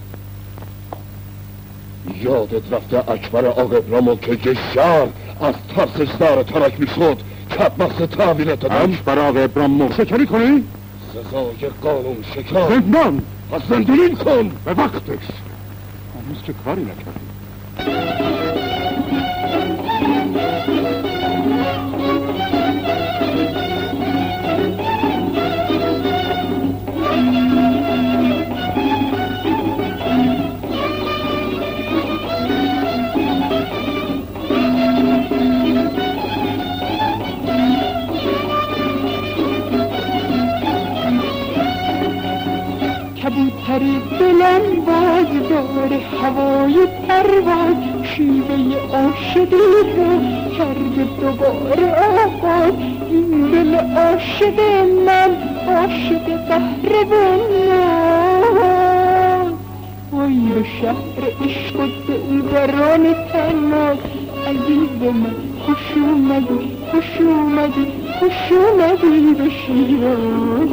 یادت رفته اکبر آقا ابرامو که یه شهر از ترسش دار ترک میشد کبمست تحویلت دادم؟ اکبر آقا ابرامو شکنی کنی؟ سزای قانون شکن. زندان. از زندونین کن. به وقتش. هنوز که کاری نکردی. پری دلم باز داره هوای پرواز شیوه عاشقی رو کرده دوباره آغاز این دل عاشق من عاشق قهرمان وای به شهر عشق و دلبران تناز عزیز من خوش اومدی خوش اومدی خوش اومدی به شیراز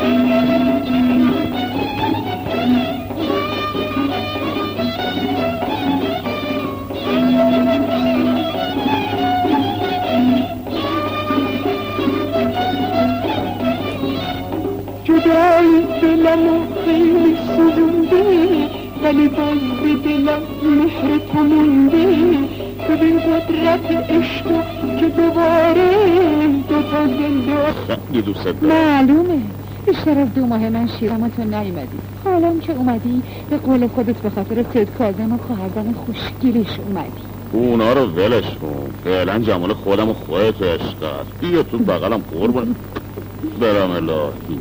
جدای دلمو خیلی سوزونده ولی باز به دلم مهر تو مونده ببین قدرت عشق که دوباره دوتا زنده خیلی دوست دارم. معلومه بیشتر از دو ماه من شیرم تو نیومدی حالا که اومدی به قول خودت به خاطر سید کاظم و خواهرزن خوشگیرش اومدی اونا رو ولش کن فعلا جمال خودم و خودت عشق است بیا تو بغلم قربون برم الهی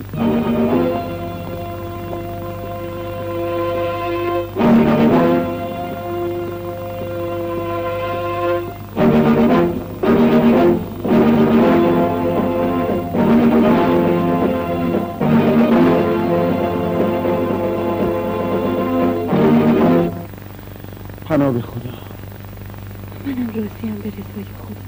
پناه به خدا منم راضیم به رضای خدا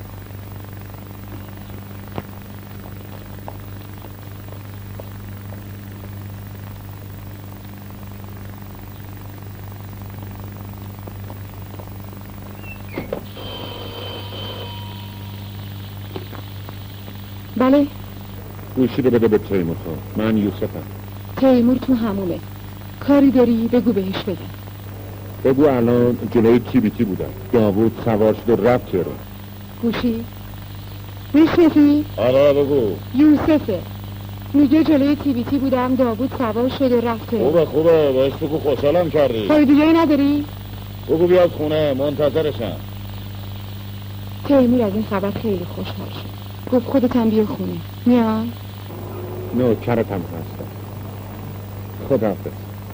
بله گوشی رو بده به تیمور ها من یوسفم تیمور تو همومه کاری داری بگو بهش بدم بگو الان جلوی تی بی تی بودم داوود سوار شد و رفت رو گوشی میشنفی؟ آره بگو یوسفه میگه جلوی تی بی تی بودم داوود سوار شد و رفته خوبه خوبه بهش بگو خوشحالم کردی کاری دیگه ای نداری؟ بگو بیاد خونه منتظرشم تیمور از این خبر خیلی خوشحال شد گفت خودت هم بیا خونه میای؟ نوکرتم هستم خداحافظ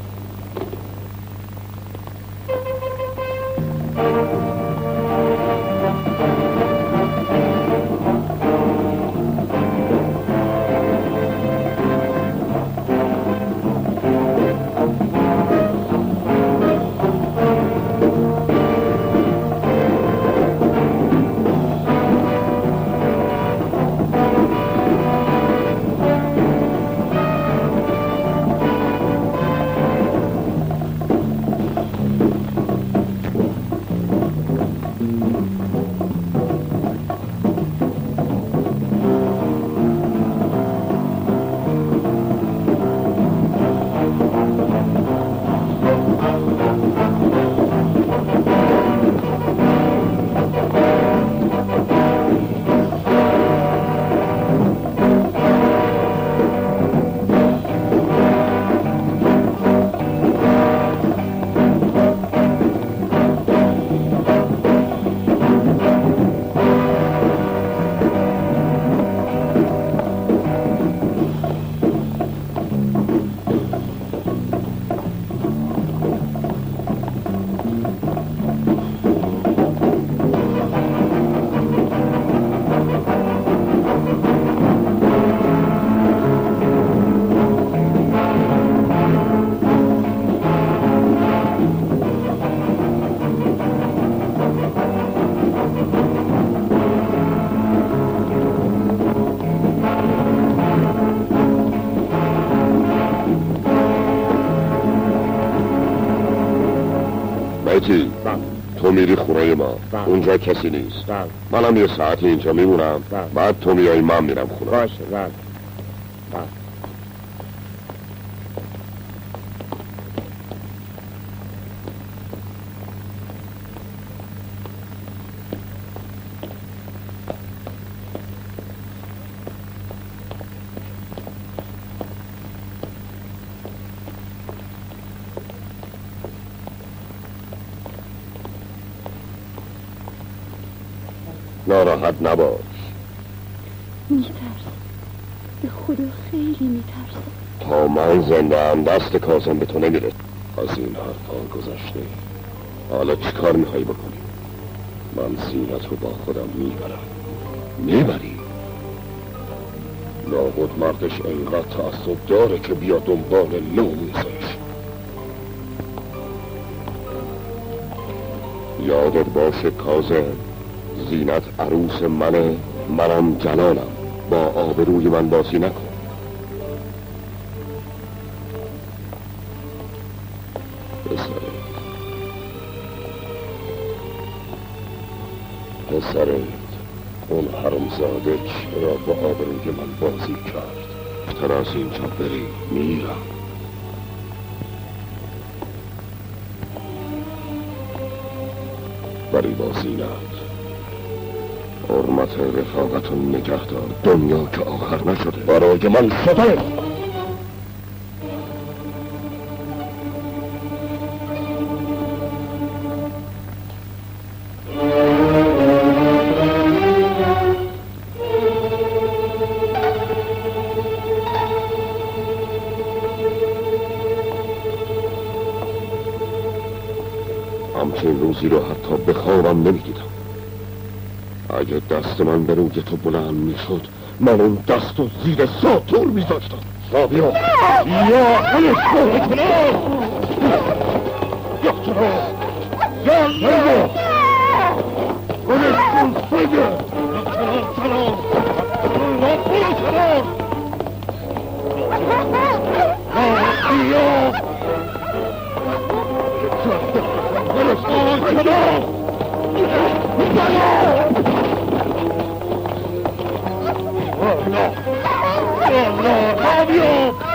بیتی تو میری خونه ما اونجا کسی نیست منم یه ساعتی اینجا میمونم بعد تو میای من میرم خونه باشه بله بله ناراحت نباش میترسم به خدا خیلی میترسم تا من زنده هم دست کاظم به تو نمیره. از این حرفا گذشته، حالا چی کار میخوایی بکنی؟ من زینت رو با خودم میبرم. میبری؟ لابد مردش اینقدر تعصب داره که بیا دنبال ناموسش. یادت باشه کاظم، زینت عروس منه، منم جلالم. با آبروی من بازی نکن. پسره پسره اون حرامزاده چرا با آبروی من بازی کرد؟ تر از اینجا بری میرم. بری با زینت، حرمت رفاقت و نگه دار. دنیا که آخر نشده، برای من شده. همچین روزی رو حتی به خوابم نمیدیدم. اگه دست من به روی تو بلند میشد، من اون دست رو زیر ساطور میذاشتم. رابیا یا خلش کن کنار یا کنار یا کنار خلش کن سگه یا کنار کنار یا کنار رابیا خلش کن کنار Oh no! Oh no! Fabio!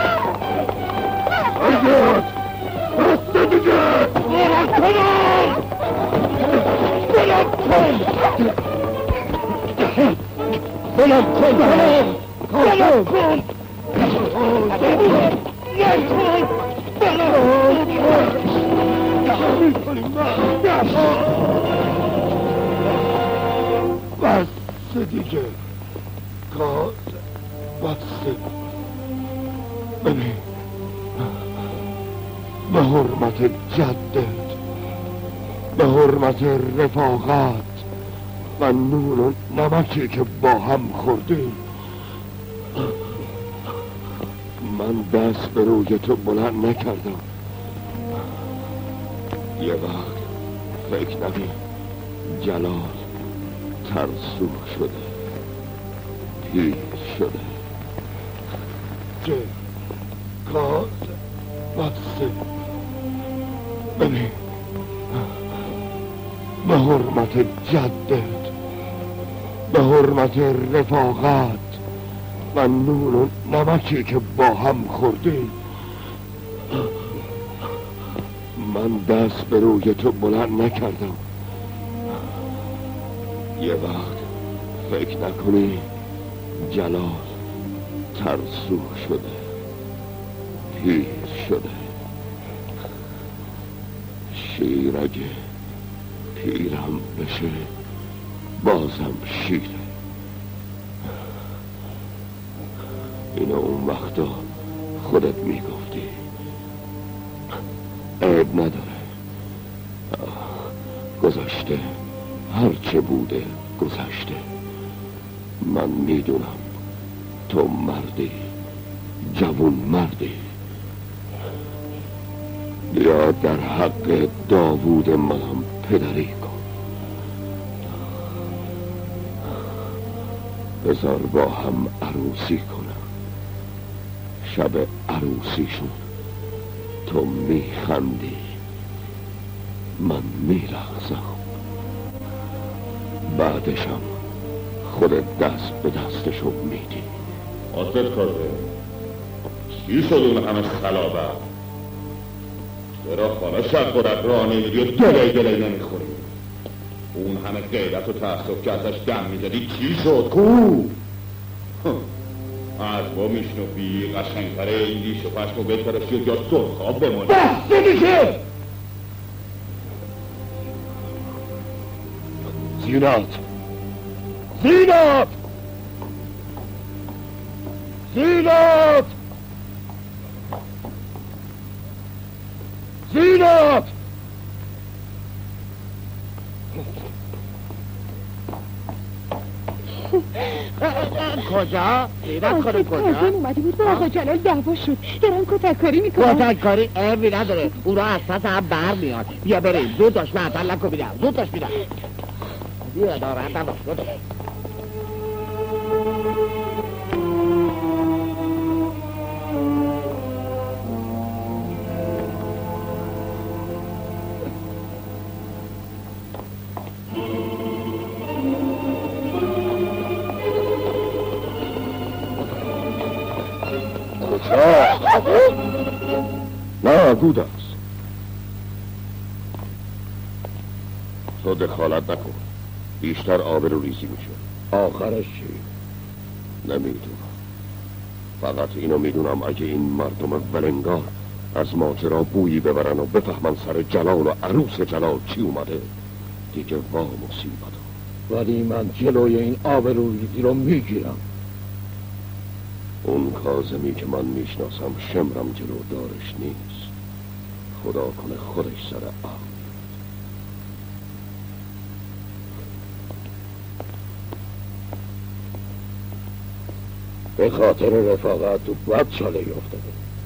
Aiut! Aspettate! Oh, come on! Get up, come! Get up, come! Get up, come! Oh, get up! بس دیگه کاظم، بس. ببین به حرمت جدت، به حرمت رفاقت و نون و نمکی که با هم خوردیم، من دست به روی تو بلند نکردم. یه وقت فکر نمی جلال ترسو شده، پیر شده. چه کاظم، بسه. ببین به حرمت جدت، به حرمت رفاقت و نون و نمکی که با هم خوردیم، من دست به روی تو بلند نکردم. یه وقت فکر نکنی جلال ترسو شده، پیر شده. شیر اگه پیرم بشه بازم شیره. اینو اون وقتا خودت میگفتی. عیب نداره، گذشته هرچه بوده گذشته. من میدونم تو مردی، جوون مردی. بیا در حق داوود منم پدری کن. بذار با هم عروسی کنم. شب عروسیشون تو میخندی، من میرقصم. بعدشم خودت دست به دستشو میدی. آسد کازم، چی شد اون همه خلابه؟ چرا خانه شب خودت راه نمیدی و دلی دلی نمیخوری؟ اون همه غیرت و تعصب که ازش دم میزدی چی شد؟ کو؟ از با میشنوی قشنگتره این ریش و پشم و بترشی و جا سرخاب بمانی. بسته میشه! زینت! زینت! زینت! کجا؟ سیرت خانم کجا؟ کازم اومده بود با آقا جلال دعوا شد دارن کتککاری میکنن. کتککاری عیبی نداره، او را از پس هم بر میاد. بیا بریم زود داشت معطل نکن بیدم، زود داشت بیدم. بیا دارن نباش زود. نه گود است. تو دخالت نکن، بیشتر آبرو ریزی میشه. آخرش چی؟ نمیدونم، فقط اینو میدونم اگه این مردم ولنگار از ماجرا بویی ببرن و بفهمن سر جلال و عروس جلال چی اومده دیگه وا مصیبت. ولی من جلوی این آبرو ریزی رو میگیرم. اون کاظمی که من میشناسم شمرم جلو دارش نیست. خدا کنه خودش سر آب. به خاطر رفاقت تو بد چاله افتاده.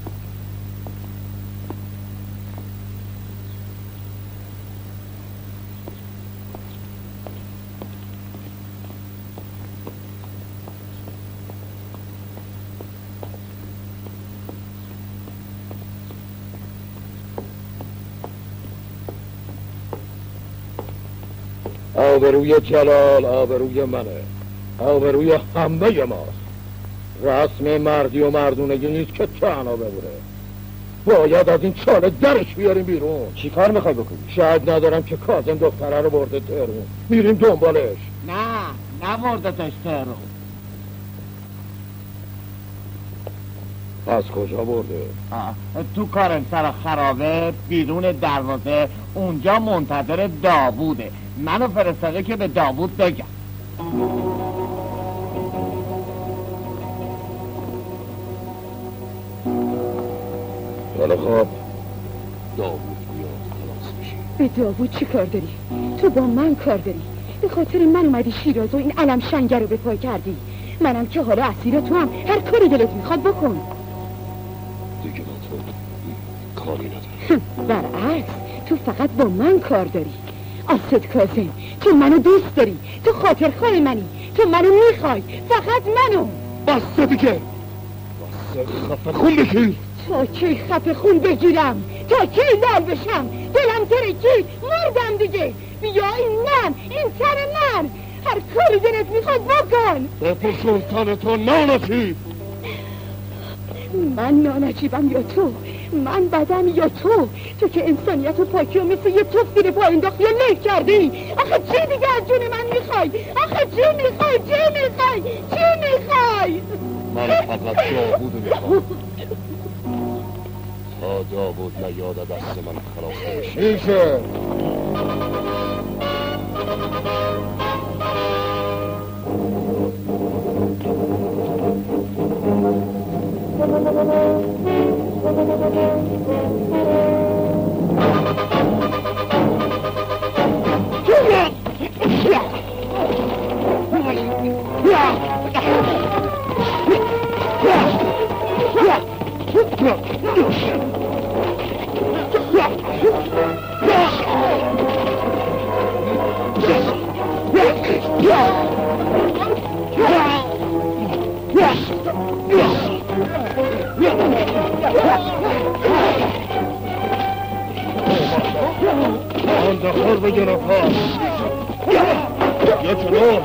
آبروی جلال آبروی منه، آبروی همه ماست. رسم مردی و مردونگی نیست که تنها ببوره. باید از این چاله درش بیاریم بیرون. چی کار میخوای بکنی؟ شاید ندارم که کاظم دختره رو برده تهرون. میریم دنبالش. نه نه بردتش تهرون. از کجا برده؟ آه. تو کارمسر خرابه بیرون دروازه، اونجا منتظر داووده. منو فرستاده که به داوود بگم. حالا خب داوود بیاد خلاص میشی. به داوود چی کار داری؟ تو با من کار داری. به خاطر من اومدی شیراز و این علم شنگر رو به پای کردی. منم که حالا اسیر تو هم هر کاری دلت میخواد بکن. دیگه با تو کاری ندارم. برعکس تو فقط با من کار داری. آسد کاظم، تو منو دوست داری، تو خاطر خواه منی، تو منو میخوای، فقط منو. بسته دیگه، بسته خفه خون بگیر. تا کی خفه خون بگیرم؟ تا کی لال بشم؟ دلم ترکی مردم دیگه. بیا این من، این تن من، هر کاری دلت میخواد بکن. بپر سلطان تو نانچیب. من نانچیبم یا تو؟ من بدم یا تو؟ تو که انسانیت و پاکی و مثل یه توف دیره پا انداخت یا له کردی. آخه چی دیگه از جون من میخوای؟ آخه چی میخوای؟ چی میخوای؟ چی میخوای؟ من فقط داوود میخوام. تا داوود نیاد دست من خلاص بشه. میشه آن دخور به جنفا یه چنون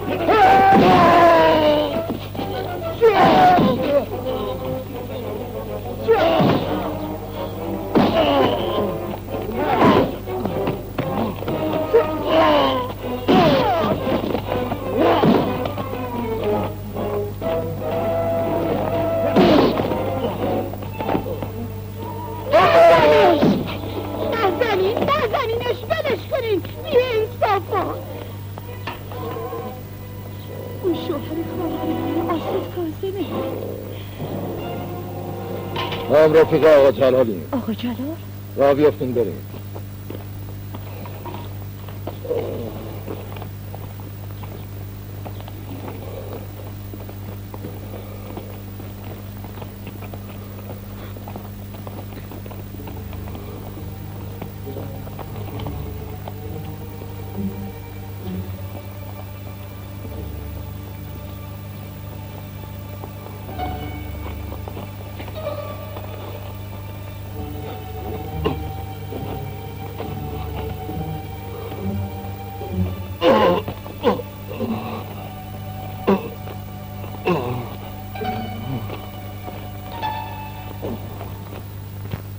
هم رفیق آقا جلالیم. آقا جلال؟ را بیافتین بریم.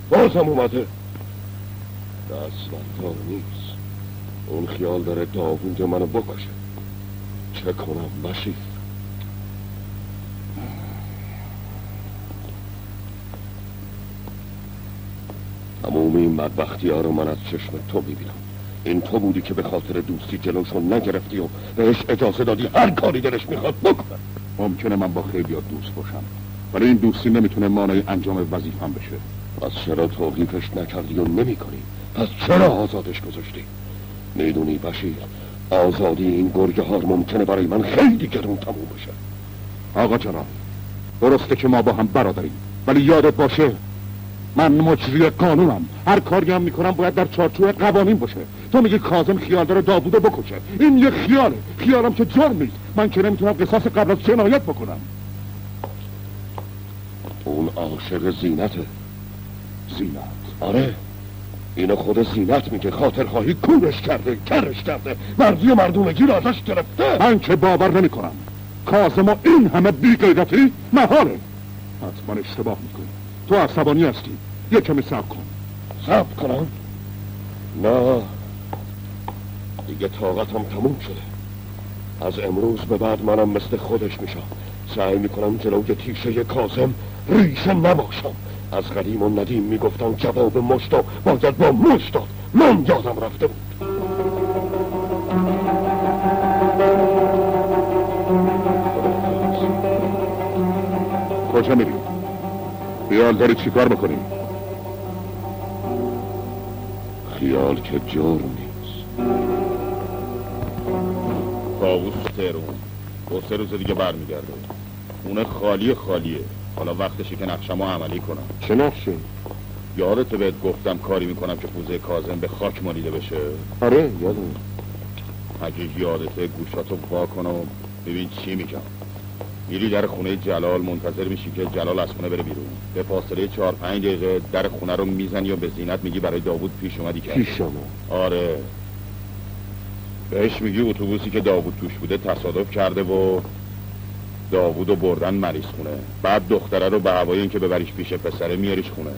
بازم اومده. دستمندار نیست. اون خیال داره داوود منو بکشه. چه کنم بشیر؟ تموم این بدبختی ها رو من از چشم تو میبینم. این تو بودی که به خاطر دوستی جلوشو نگرفتی و بهش اجازه دادی هر کاری دلش میخواد بکنه. ممکنه من با خیلیات دوست باشم، ولی این دوستی نمیتونه مانع انجام وظیفه‌ام بشه. پس چرا توقیفش نکردی و نمی کنی؟ پس چرا آزادش گذاشتی؟ میدونی بشیر، آزادی این گرگه ها ممکنه برای من خیلی گرون تموم بشه. آقا جناب، درسته که ما با هم برادریم، ولی یادت باشه من مجری قانونم. هر کاری هم میکنم باید در چارچوب قوانین باشه. تو میگی کاظم خیال داره داوودو بکشه، این یه خیاله. خیالم که جرم نیست. من که نمیتونم قصاص قبل از جنایت بکنم. اون عاشق زینته. زینت؟ آره، اینو خود زینت میگه. خاطرخواهی کورش کرده، کرش کرده، مردی مردونگی رو ازش گرفته. من که باور نمی کنم کاظم و این همه بی غیرتی محاله. حتما اشتباه میکنی. تو عصبانی هستی، یه کمی صبر کن. صبر کنم؟ نه، دیگه طاقتم تموم شده. از امروز به بعد منم مثل خودش میشم. سعی میکنم جلوی تیشه کاظم ریشه نباشم. از قدیم و ندیم میگفتن جواب مشتو باید با مشت داد. من یادم رفته بود. کجا میری؟ خیال داری چی کار بکنی؟ خیال که جرم نیست. طاووس تهرون دو سه روز دیگه برمیگرده. خونه خالی خالیه. حالا وقتشه که نقشمو عملی کنم. چه نقشه؟ یادت بهت گفتم کاری میکنم که پوزه کاظم به خاک مالیده بشه؟ آره یادم. اگه یادته گوشاتو وا کن و ببین چی میگم. میری در خونه جلال، منتظر میشی که جلال از خونه بره بیرون. به فاصله چهار پنج دقیقه در خونه رو میزنی و به زینت میگی برای داوود پیش اومدی کرد. پیش اومد؟ آره. بهش میگی اتوبوسی که داوود توش بوده تصادف کرده و داوودو بردن مریض خونه. بعد دختره رو به هوای این که ببریش پیش پسره میاریش خونه.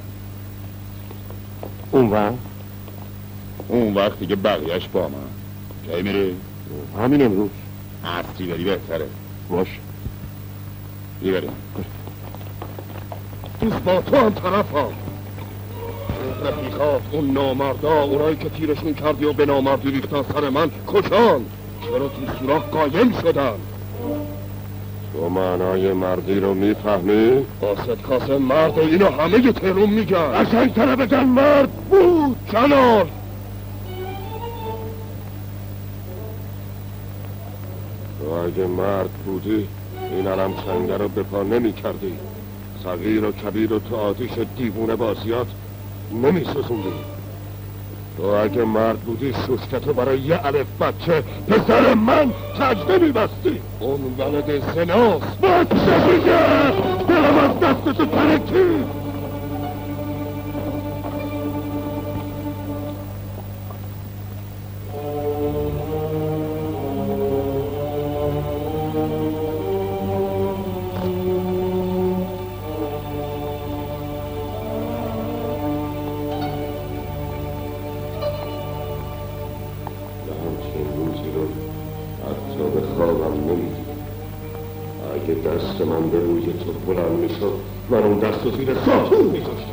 اون وقت؟ اون وقت دیگه بقیهش با من. کی میری؟ همین امروز. عصری بری بهتره. باش بیبریم. دوست با تو هم طرف ها. رفیقات، اون نامردا، اونایی که تیرشون کردی و به نامردی ریختن سر من کجان؟ چرا تو سوراخ قایم شدن؟ تو معنای مردی رو میفهمی؟ قاصد کاظم مرد، اینو همه تهرون میگن. قشنگ تره بگن مرد بود. جلال تو اگه مرد بودی این علم چنگه رو به پا نمی کردی. صغیر و کبیر و تو آتیش دیوونه بازیات نمی سوزوندی. تو اگه مرد بودی شوشکتو برای یه الف بچه پسر من سجده می بستی. اون ولد زناست. بچه دیگه دلم از دستتو ترکی. دست من به روی تو بلند می شد من اون دست و زیر ساتون می داشتم.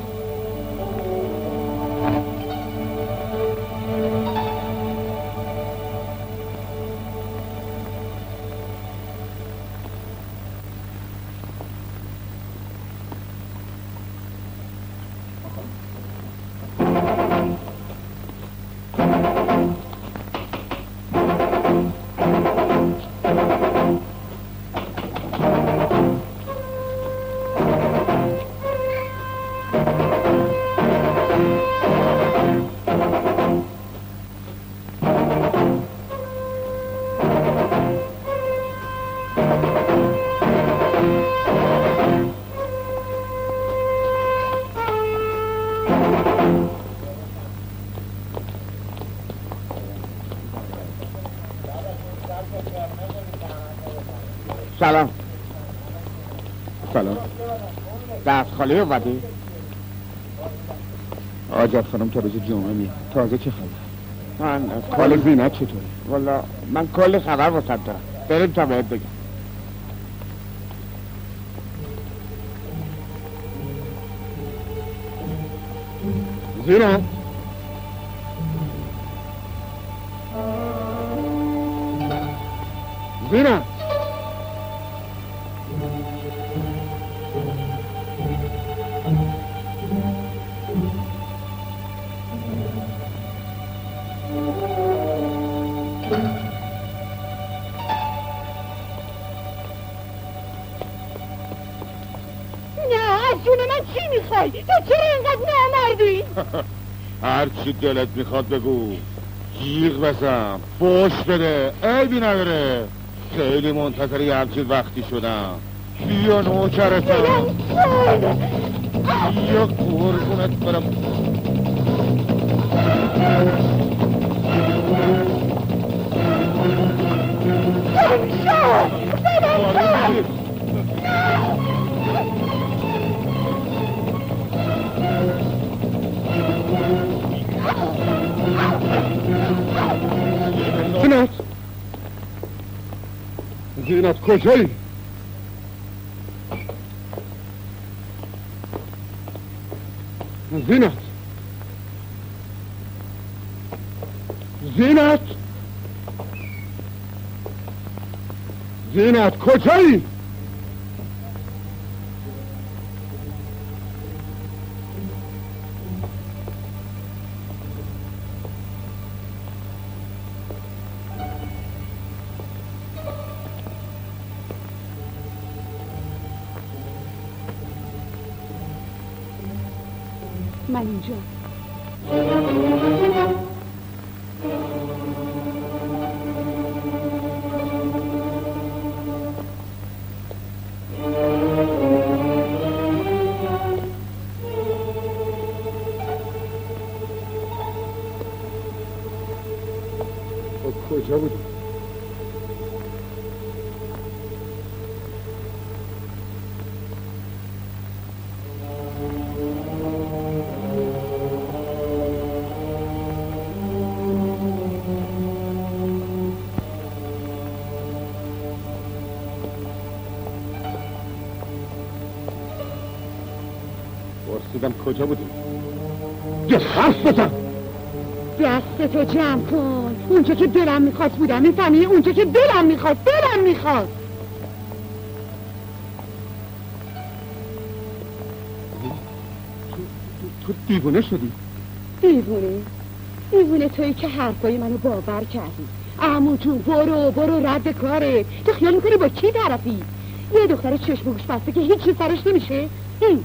سلام. سلام. دست خالی اومدی؟ آجر خانم تا روز جمعه میاد. تازه چه خبر؟ من حال زینت چطوره؟ والا من کل خبر واسط دارم. بریم تا بهت بگم. زینت زینت میخوای؟ تو چرا اینقدر نامردی؟ هر چی دلت میخواد بگو. جیغ بزن، فوش بده، عیبی نداره. خیلی منتظر یه همچین وقتی شدم. بیا نوکرتم. بیا قربونت برم. زینت زینت کجایی؟ زینت زینت زینت کجایی؟ من اینجا. کجا بودی؟ پرسیدم کجا بودی؟ یه حرف بزن. دستتو جمع کن. اونجا که دلم میخواست بودم. میفهمی؟ اونجا که دلم میخواست دلم میخواست. تو دیوونه شدی؟ دیوونه؟ دیوونه تویی که حرفای منو باور کردی. عمو جون برو برو رد کاره. تو خیال میکنی با کی طرفی؟ یه دختر چشم گوش بسته که هیچی سرش نمیشه؟ این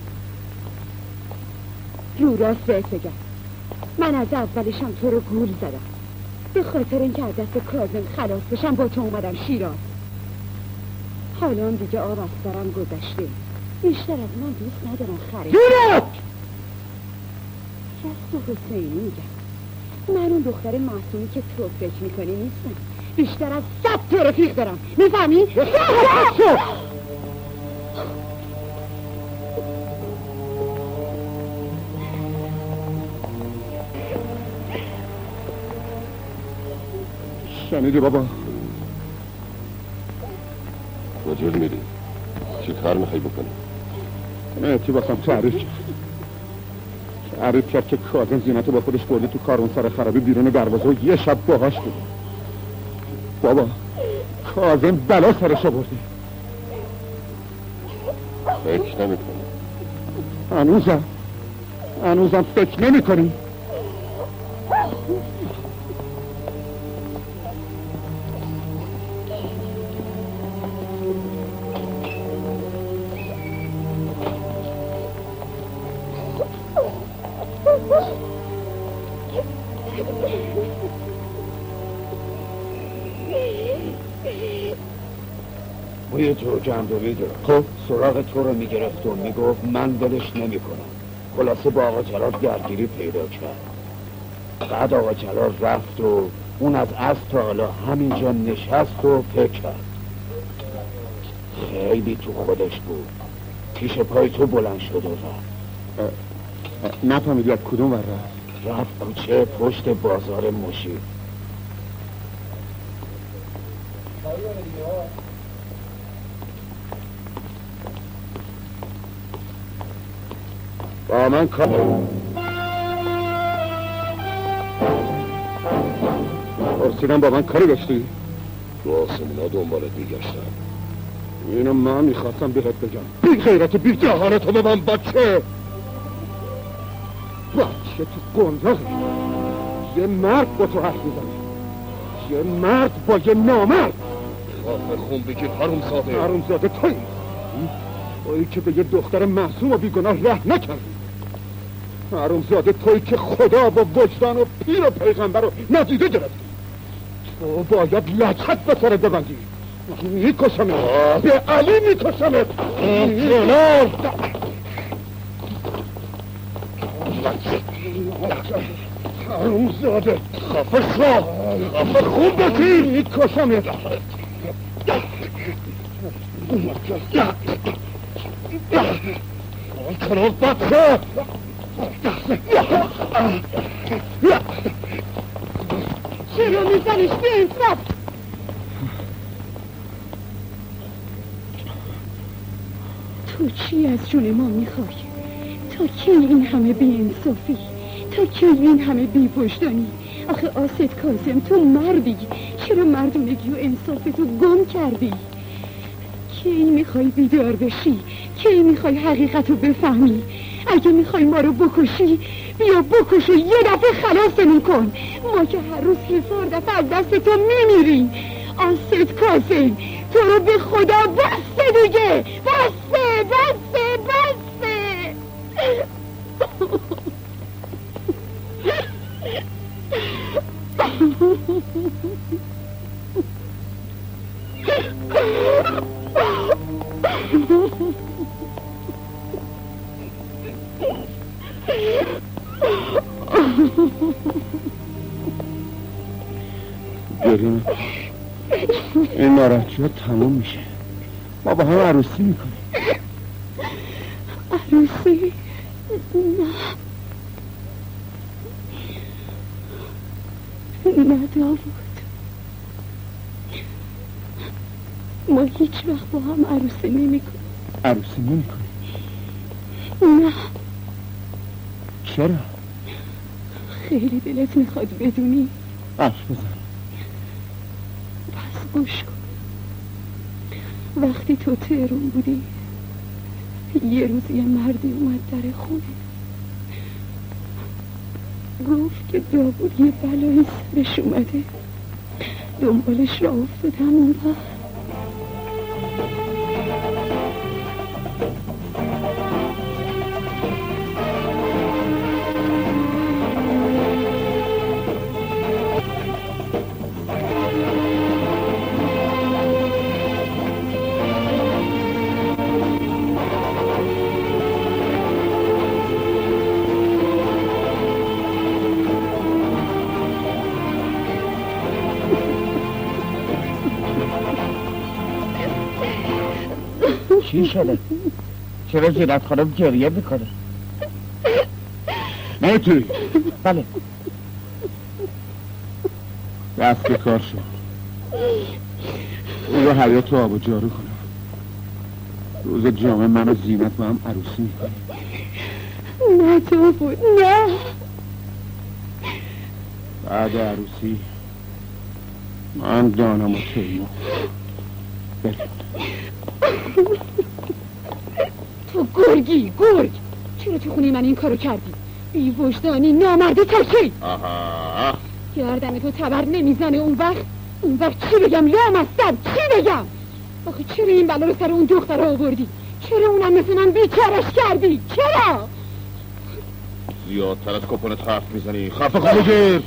رو راست بهت بگم، من از اولشم تو رو گول زدم. به خاطر اینکه از دست کاظم خلاص بشم با تو اومدم شیراز. حالا هم دیگه آب از سرم گذشته. بیشتر از من دوست ندارم خرید. جونت! رست و حسینی میگم. من اون دختر معصومی که تو فکر میکنی نیستم. بیشتر از صد تا رفیق دارم. میفهمی؟ شنیدی بابا؟ کجا میری؟ چی کار میخوای بکنی؟ مهتی باسم تعریف کرد تعریف کرد که کاظم زینتو با خودش برده تو کارون سر خرابی بیرون دروازه و یه شب باهاش بود. بابا کاظم بلا سرش برده. فکر نمی کنی؟ هنوزم هنوزم فکر نمی کنی؟ بوی تو جندولی داره. خب سراغ تو رو میگرفت و میگفت من ولش نمی کنم. خلاصه با آقا جلال درگیری پیدا کرد. بعد آقا جلال رفت و اون از از تا حالا همینجا نشست و فکر کرد. خیلی تو خودش بود. پیش پای تو بلند شد و رفت. نفهمیدی از کدوم ور رفت؟ رفت کوچه پشت بازار موشی. با من کار پرسیدم با من کاری داشتی؟ تو آسمونا دنبالت میگشتم. اینو من میخواستم بهت بگم. بی غیرت بی جهانتو به من بچه بچه تو گنداقی. یه مرد با تو حرف میزنه، یه مرد با یه نامرد. خافه خون بگیر حرومزاده. حرومزاده تویی تویی که به یه دختر معصوم و بیگناه ره نکردی. حرومزاده تویی که خدا با وجدان و پیر و پیغمبر رو ندیده گرفتی. تو باید لچت به سرت ببندی. میکشمت، به علی میکشمت. جلال حرومزاده خفه شو، خفه خوب بگیر. میکشمت. کنار بچه چرا میزنیش به انصاف؟ تو چی از جون ما میخوای؟ تا کی این همه بی انصافی؟ تا کی این همه بی وجدانی؟ آخه آسد کاظم تو مردی، چرا مردونگی و انصافتو گم کردی؟ کی میخوای بیدار بشی؟ کی میخوای حقیقتو بفهمی؟ اگه میخوای ما رو بکشی بیا بکش و یه دفعه خلاصمون کن. ما که هر روز هزار دفعه از دست تو میمیریم. آسد کاظم تو رو به خدا بسته دیگه، بسته بسته بسته. گریم این ناراحتی ها تموم میشه. ما با هم عروسی میکنیم. عروسی؟ نه نه داوود، ما هیچ وقت با هم عروسی نمی کنیم. عروسی نمی کنیم؟ نه. چرا؟ خیلی دلت میخواد بدونی؟ حرف بزن. پس گوش کن. وقتی تو تهران بودی یه روز یه مردی اومد در خونه، گفت که داوود یه بلایی سرش اومده. دنبالش را افتادم اون وقت چی شده؟ چرا زینت خانم گریه میکنه؟ میتی؟ بله. دست به کار شد. روز حیات رو آب و جارو کنم. روز جامعه من و زینت با هم عروسی میکنیم. نه داوود نه. بعد عروسی من دانم و تیمو بریم. تو گرگی گرگ، چرا تو خونه من این کارو کردی؟ بی وجدانی نامرده تکی. آها گردن تو تبر نمیزنه اون وقت اون وقت چی بگم لامصب چی بگم؟ آخه چرا این بلا رو سر اون دختر آوردی؟ چرا اونم مثل من بیچارش کردی؟ چرا؟ زیادتر از کپونت حرف میزنی. خفه خون بگیر.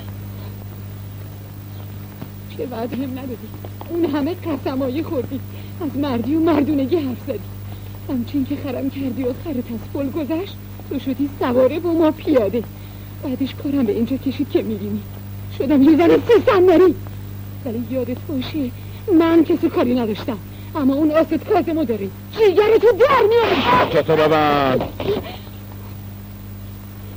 چه بعد هم ندادی؟ اون همه قسمایی خوردی، از مردی و مردونگی حرف زدی، همچین که خرم کردی و خرت از پل گذشت تو شدی سواره با ما پیاده. بعدش کارم به اینجا کشید که میبینی شدم یه زن سه صندلی. ولی یادت باشه من کسی کاری نداشتم، اما اون آسد کاظمو داره، جیگر تو در میاد. چطور ببند.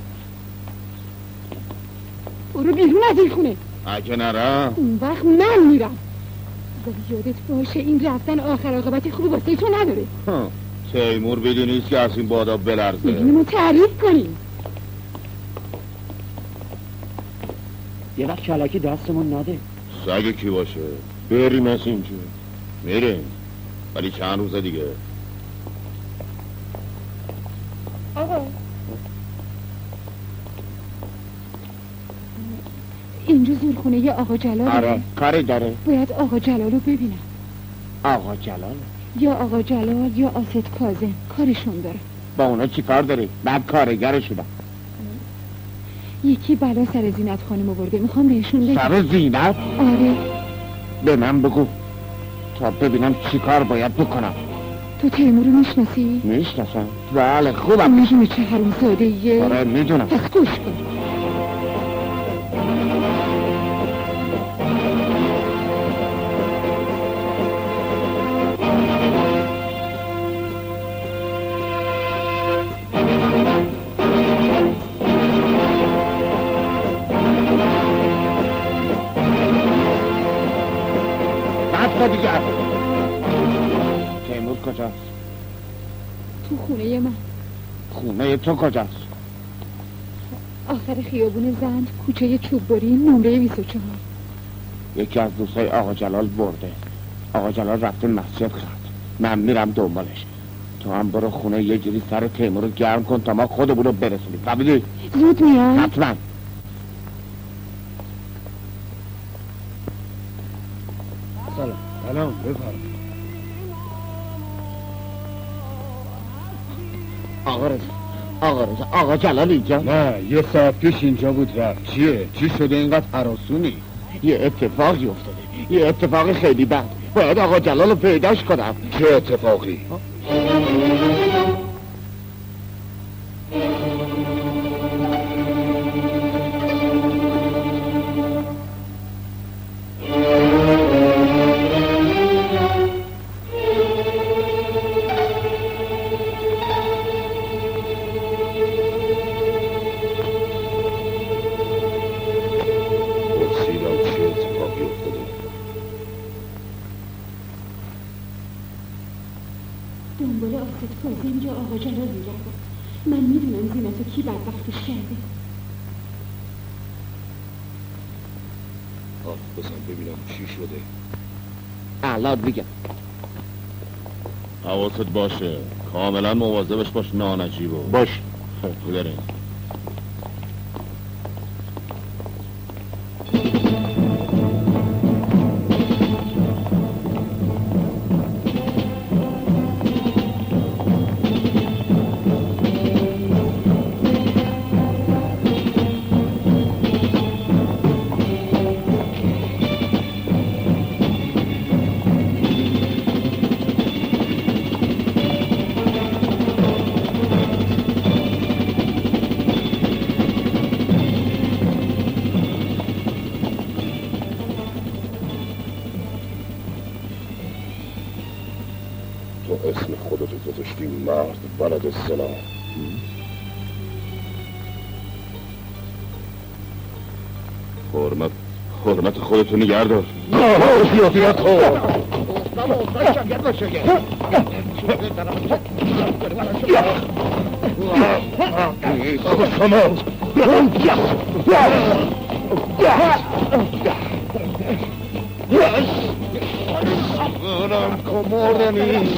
برو بیرون از این خونه. اگه نرم اون وقت من میرم. ولی یادت باشه این رفتن آخر عاقبت خوب واسه تو نداره. تیمور بیدی نیست که از این بادا بلرزه. میدونی تعریف کنیم. یه وقت کلکی دستمون نده. سگ کی باشه؟ بریم از اینجا. میریم ولی چند روز دیگه. آقا اینجا زورخونه یه آقا جلال. آره کاری داره. باید آقا جلال رو ببینم. آقا جلال؟ یا آقا جلال یا آسد کاظم، کارشون داره. با اونا چی کار داری؟ بعد کارگر شدم. یکی بلا سر زینت خانم آورده، میخوام بهشون بگم. سر زینت؟ آره. به من بگو تا ببینم چی کار باید بکنم. تو تیمور رو میشناسی؟ میشناسم. بله خوبم. میدونی چه حرومزاده ایه؟ آره میدونم. پس گوش کن. دیگه تیمور کجاست؟ تو خونه من. خونه تو کجاست؟ آخر خیابون زند، کوچه چوببری، نمره بیست و چهار. یکی از دوستای آقا جلال برده. آقا جلال رفته مسجد خواهد. من میرم دنبالش. تو هم برو خونه یه جوری سر تیمور رو گرم کن تا ما خودمونو برسونیم. فهمیدی؟ زود میاد؟ حتما. سلام سلام بفرم. آقا رضا آقا رضا آقا جلال اینجا؟ نه یه ساعت پیش اینجا بود رفت. چیه؟ چی شده اینقدر هراسونی؟ یه اتفاقی افتاده. یه اتفاق خیلی بد. باید آقا جلال رو پیداش کنم. چه اتفاقی؟ دنبال آسد کاظم یا آقا جلال میگردم. من میدونم زینتو کی بدبختش کرده. آه بزن ببینم چی شده. الان میگم. حواست باشه کاملا مواظبش باش. نانجیبو باش. خیلی بریم. تو اسم خودتو گذاشتی مرد بلد سلاح. حرمت حرمت خودتو نگردار. سیاست خود برم کمارنی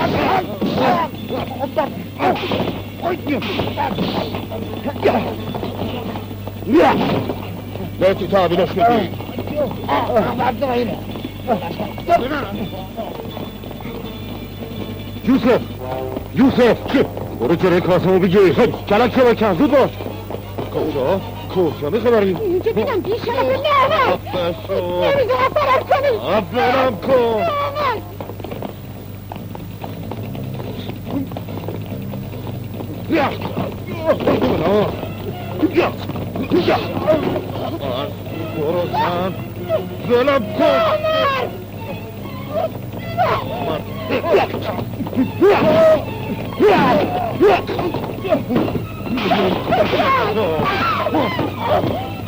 بیتی تحویلش میدی. یوسف یوسف برو جلوی کاسمو بگی. خب کلک شو بکن زود باش. کجا؟ کجا میخبری؟ اینجا بگم بی شرف لعنت. نمیذارم فرار کنی. برم کن. برو سن ظلم کن.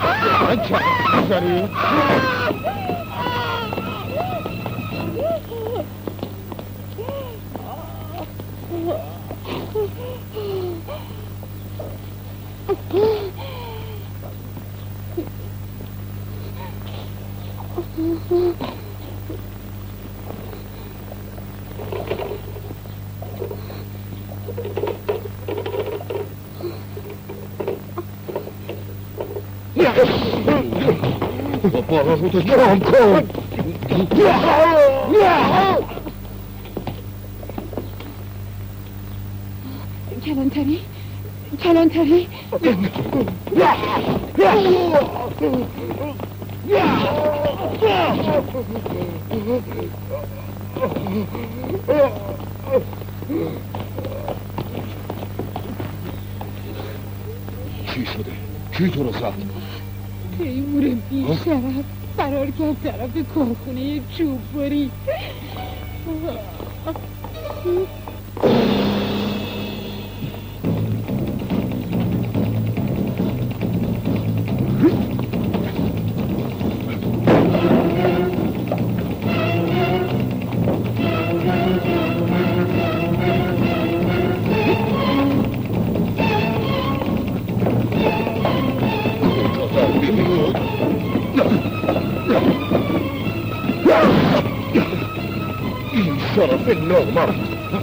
من چه میذاری؟ بابا رو تو جام کن. کلانتری کلانتری چی شده؟ کی تو رو زد؟ تیمور بیشرف فرار کرد طرف کارخونه چوببری. این شرف نامرد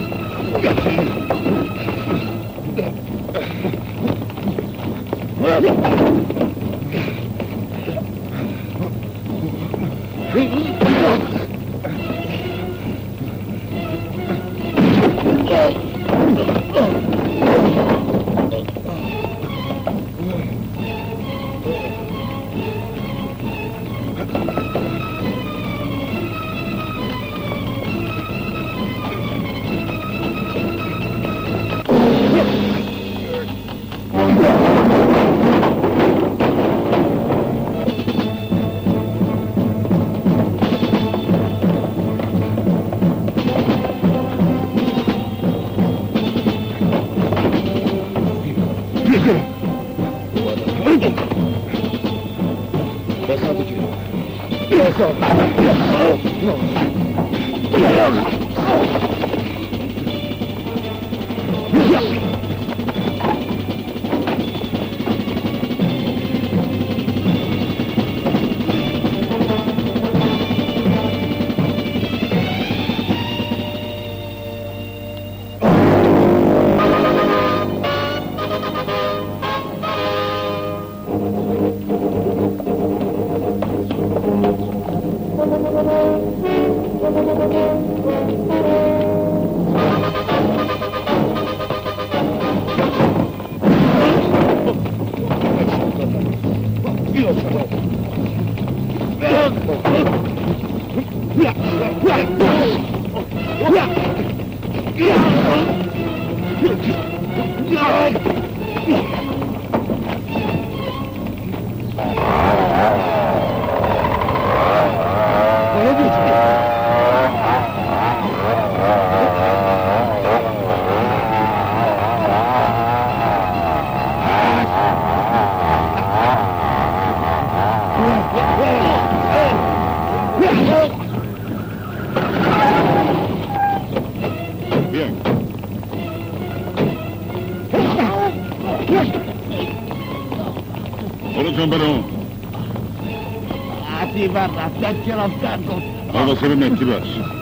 رفتن که رفتن کن آقا مهدی باش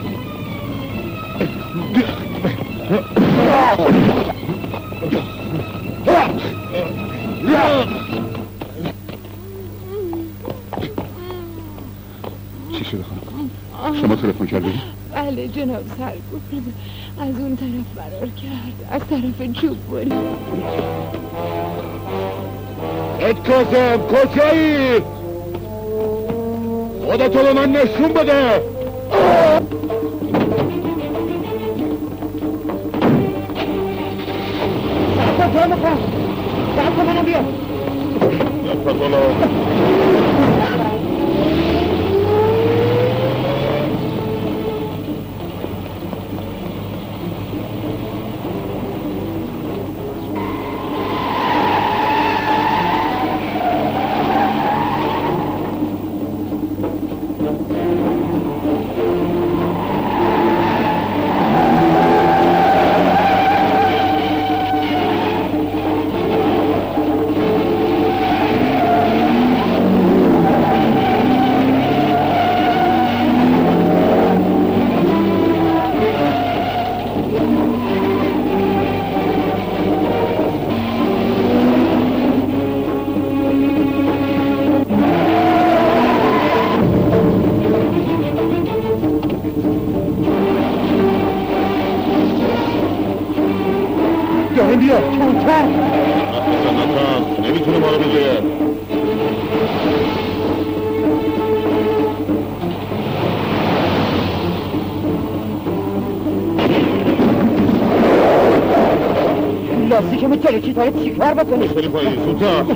چی شده خانم؟ شما تلفن کردی؟ بله جناب سرگرد از اون طرف فرار کرد از طرف چوببری. اد کاظم کجایی؟ خودتو به من نشون بده. سرکن بکن سرکن منو بیا نفت بالا بزن نفس، نمیتونه ما رو بگیره. لاستیک همه ترکیت های چی کار بکنی؟ بری پایی زودتر.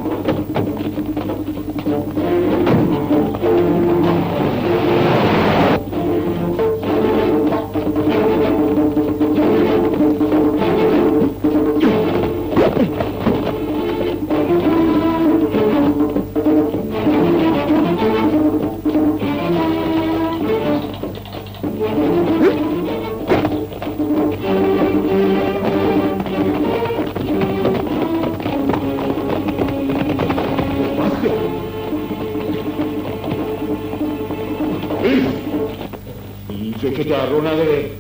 اینجا که در رو نداره.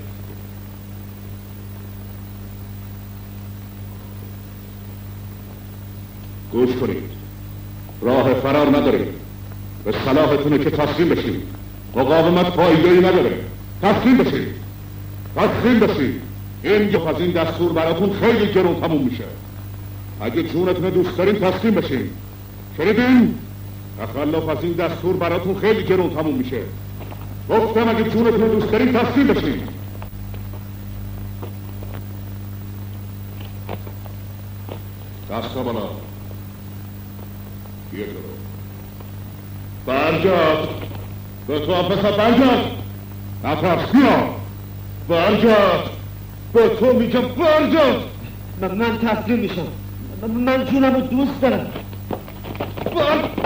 گوش کنید، راه فرار ندارید. به صلاحتونه که تسلیم بشید. مقاومت فایده‌ای نداره. تسلیم بشید، تسلیم بشید. این از این دستور براتون خیلی گرون تموم میشه. اگه جونتون دوست دارین تسلیم بشید. شنیدین؟ تخلف از این دستور براتون خیلی گرون تموم میشه. گفتم اگه جونتون دوست دارین تسلیم بشید. دستا بالا. بیا جلو. برگرد. به تو هم پسر برگرد. نترس، بیا. برگرد. به تو میگم برگرد. من, من تسلیم میشم. من, من جونم رو دوست دارم. برگرد.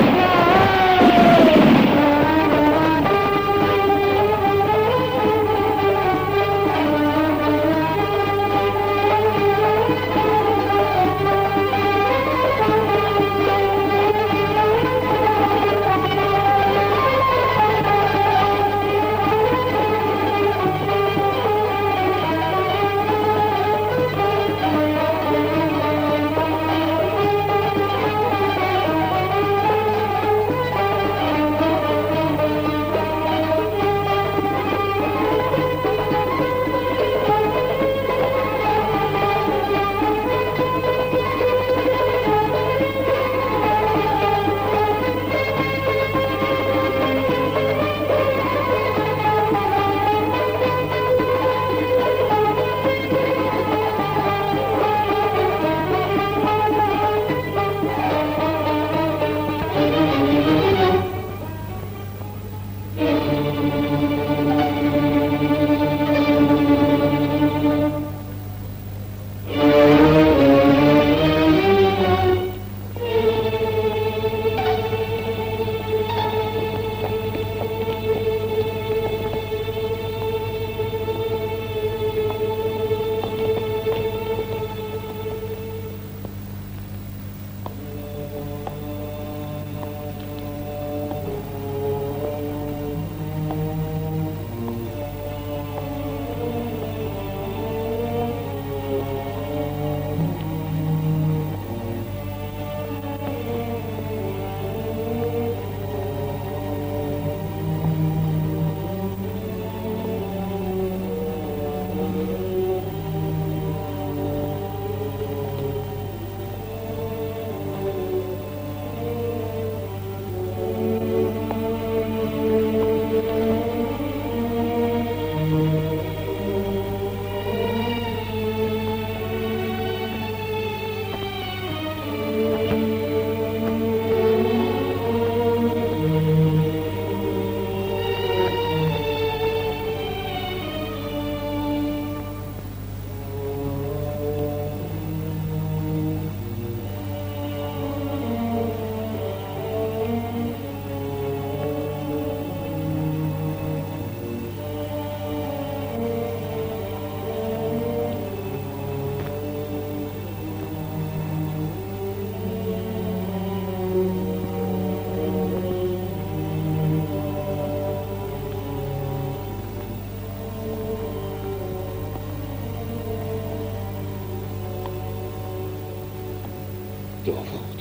داوود.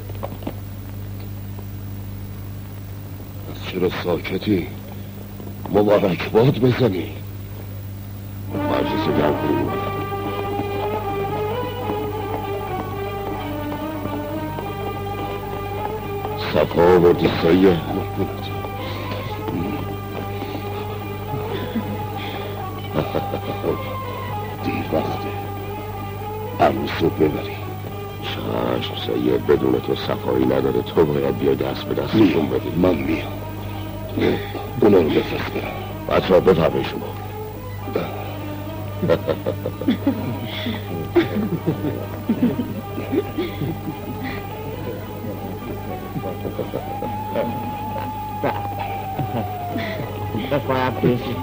چرا ساکتی؟ مبارک باد بزنی. مجلس گرم کنیم. صفا آوردی سیه. دیر وقته، امروز صبح ببری. چشم سید، بدون تو صفایی نداره. تو باید بیا دست به دستشون بدی. من میام. اونا رو بفرست برم. بچه ها بفرمه شما. بفرم پیشی.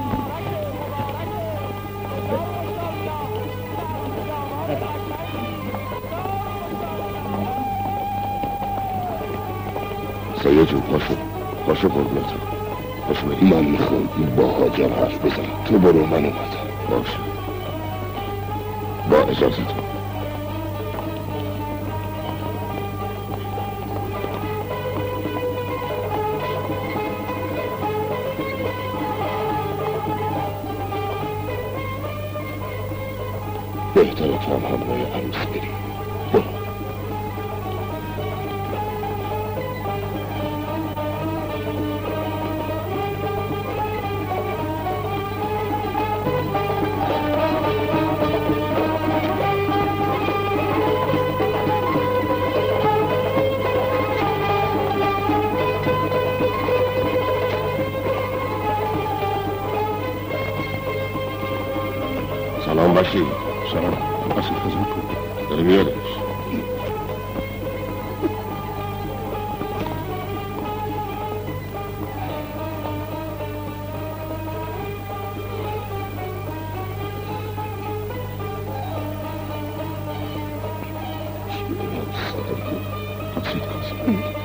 سایه جون پاشو پاشو قربونتم. پاشو بریم. من میخوام با حاجم حرف بزنم. تو برو، من اومدم. باشه، با اجازتون. بهتره تو هم همراه عروس بری. برو. سلام باشی. سلام. اصل خزم کن. داره میادش. حسید کازم.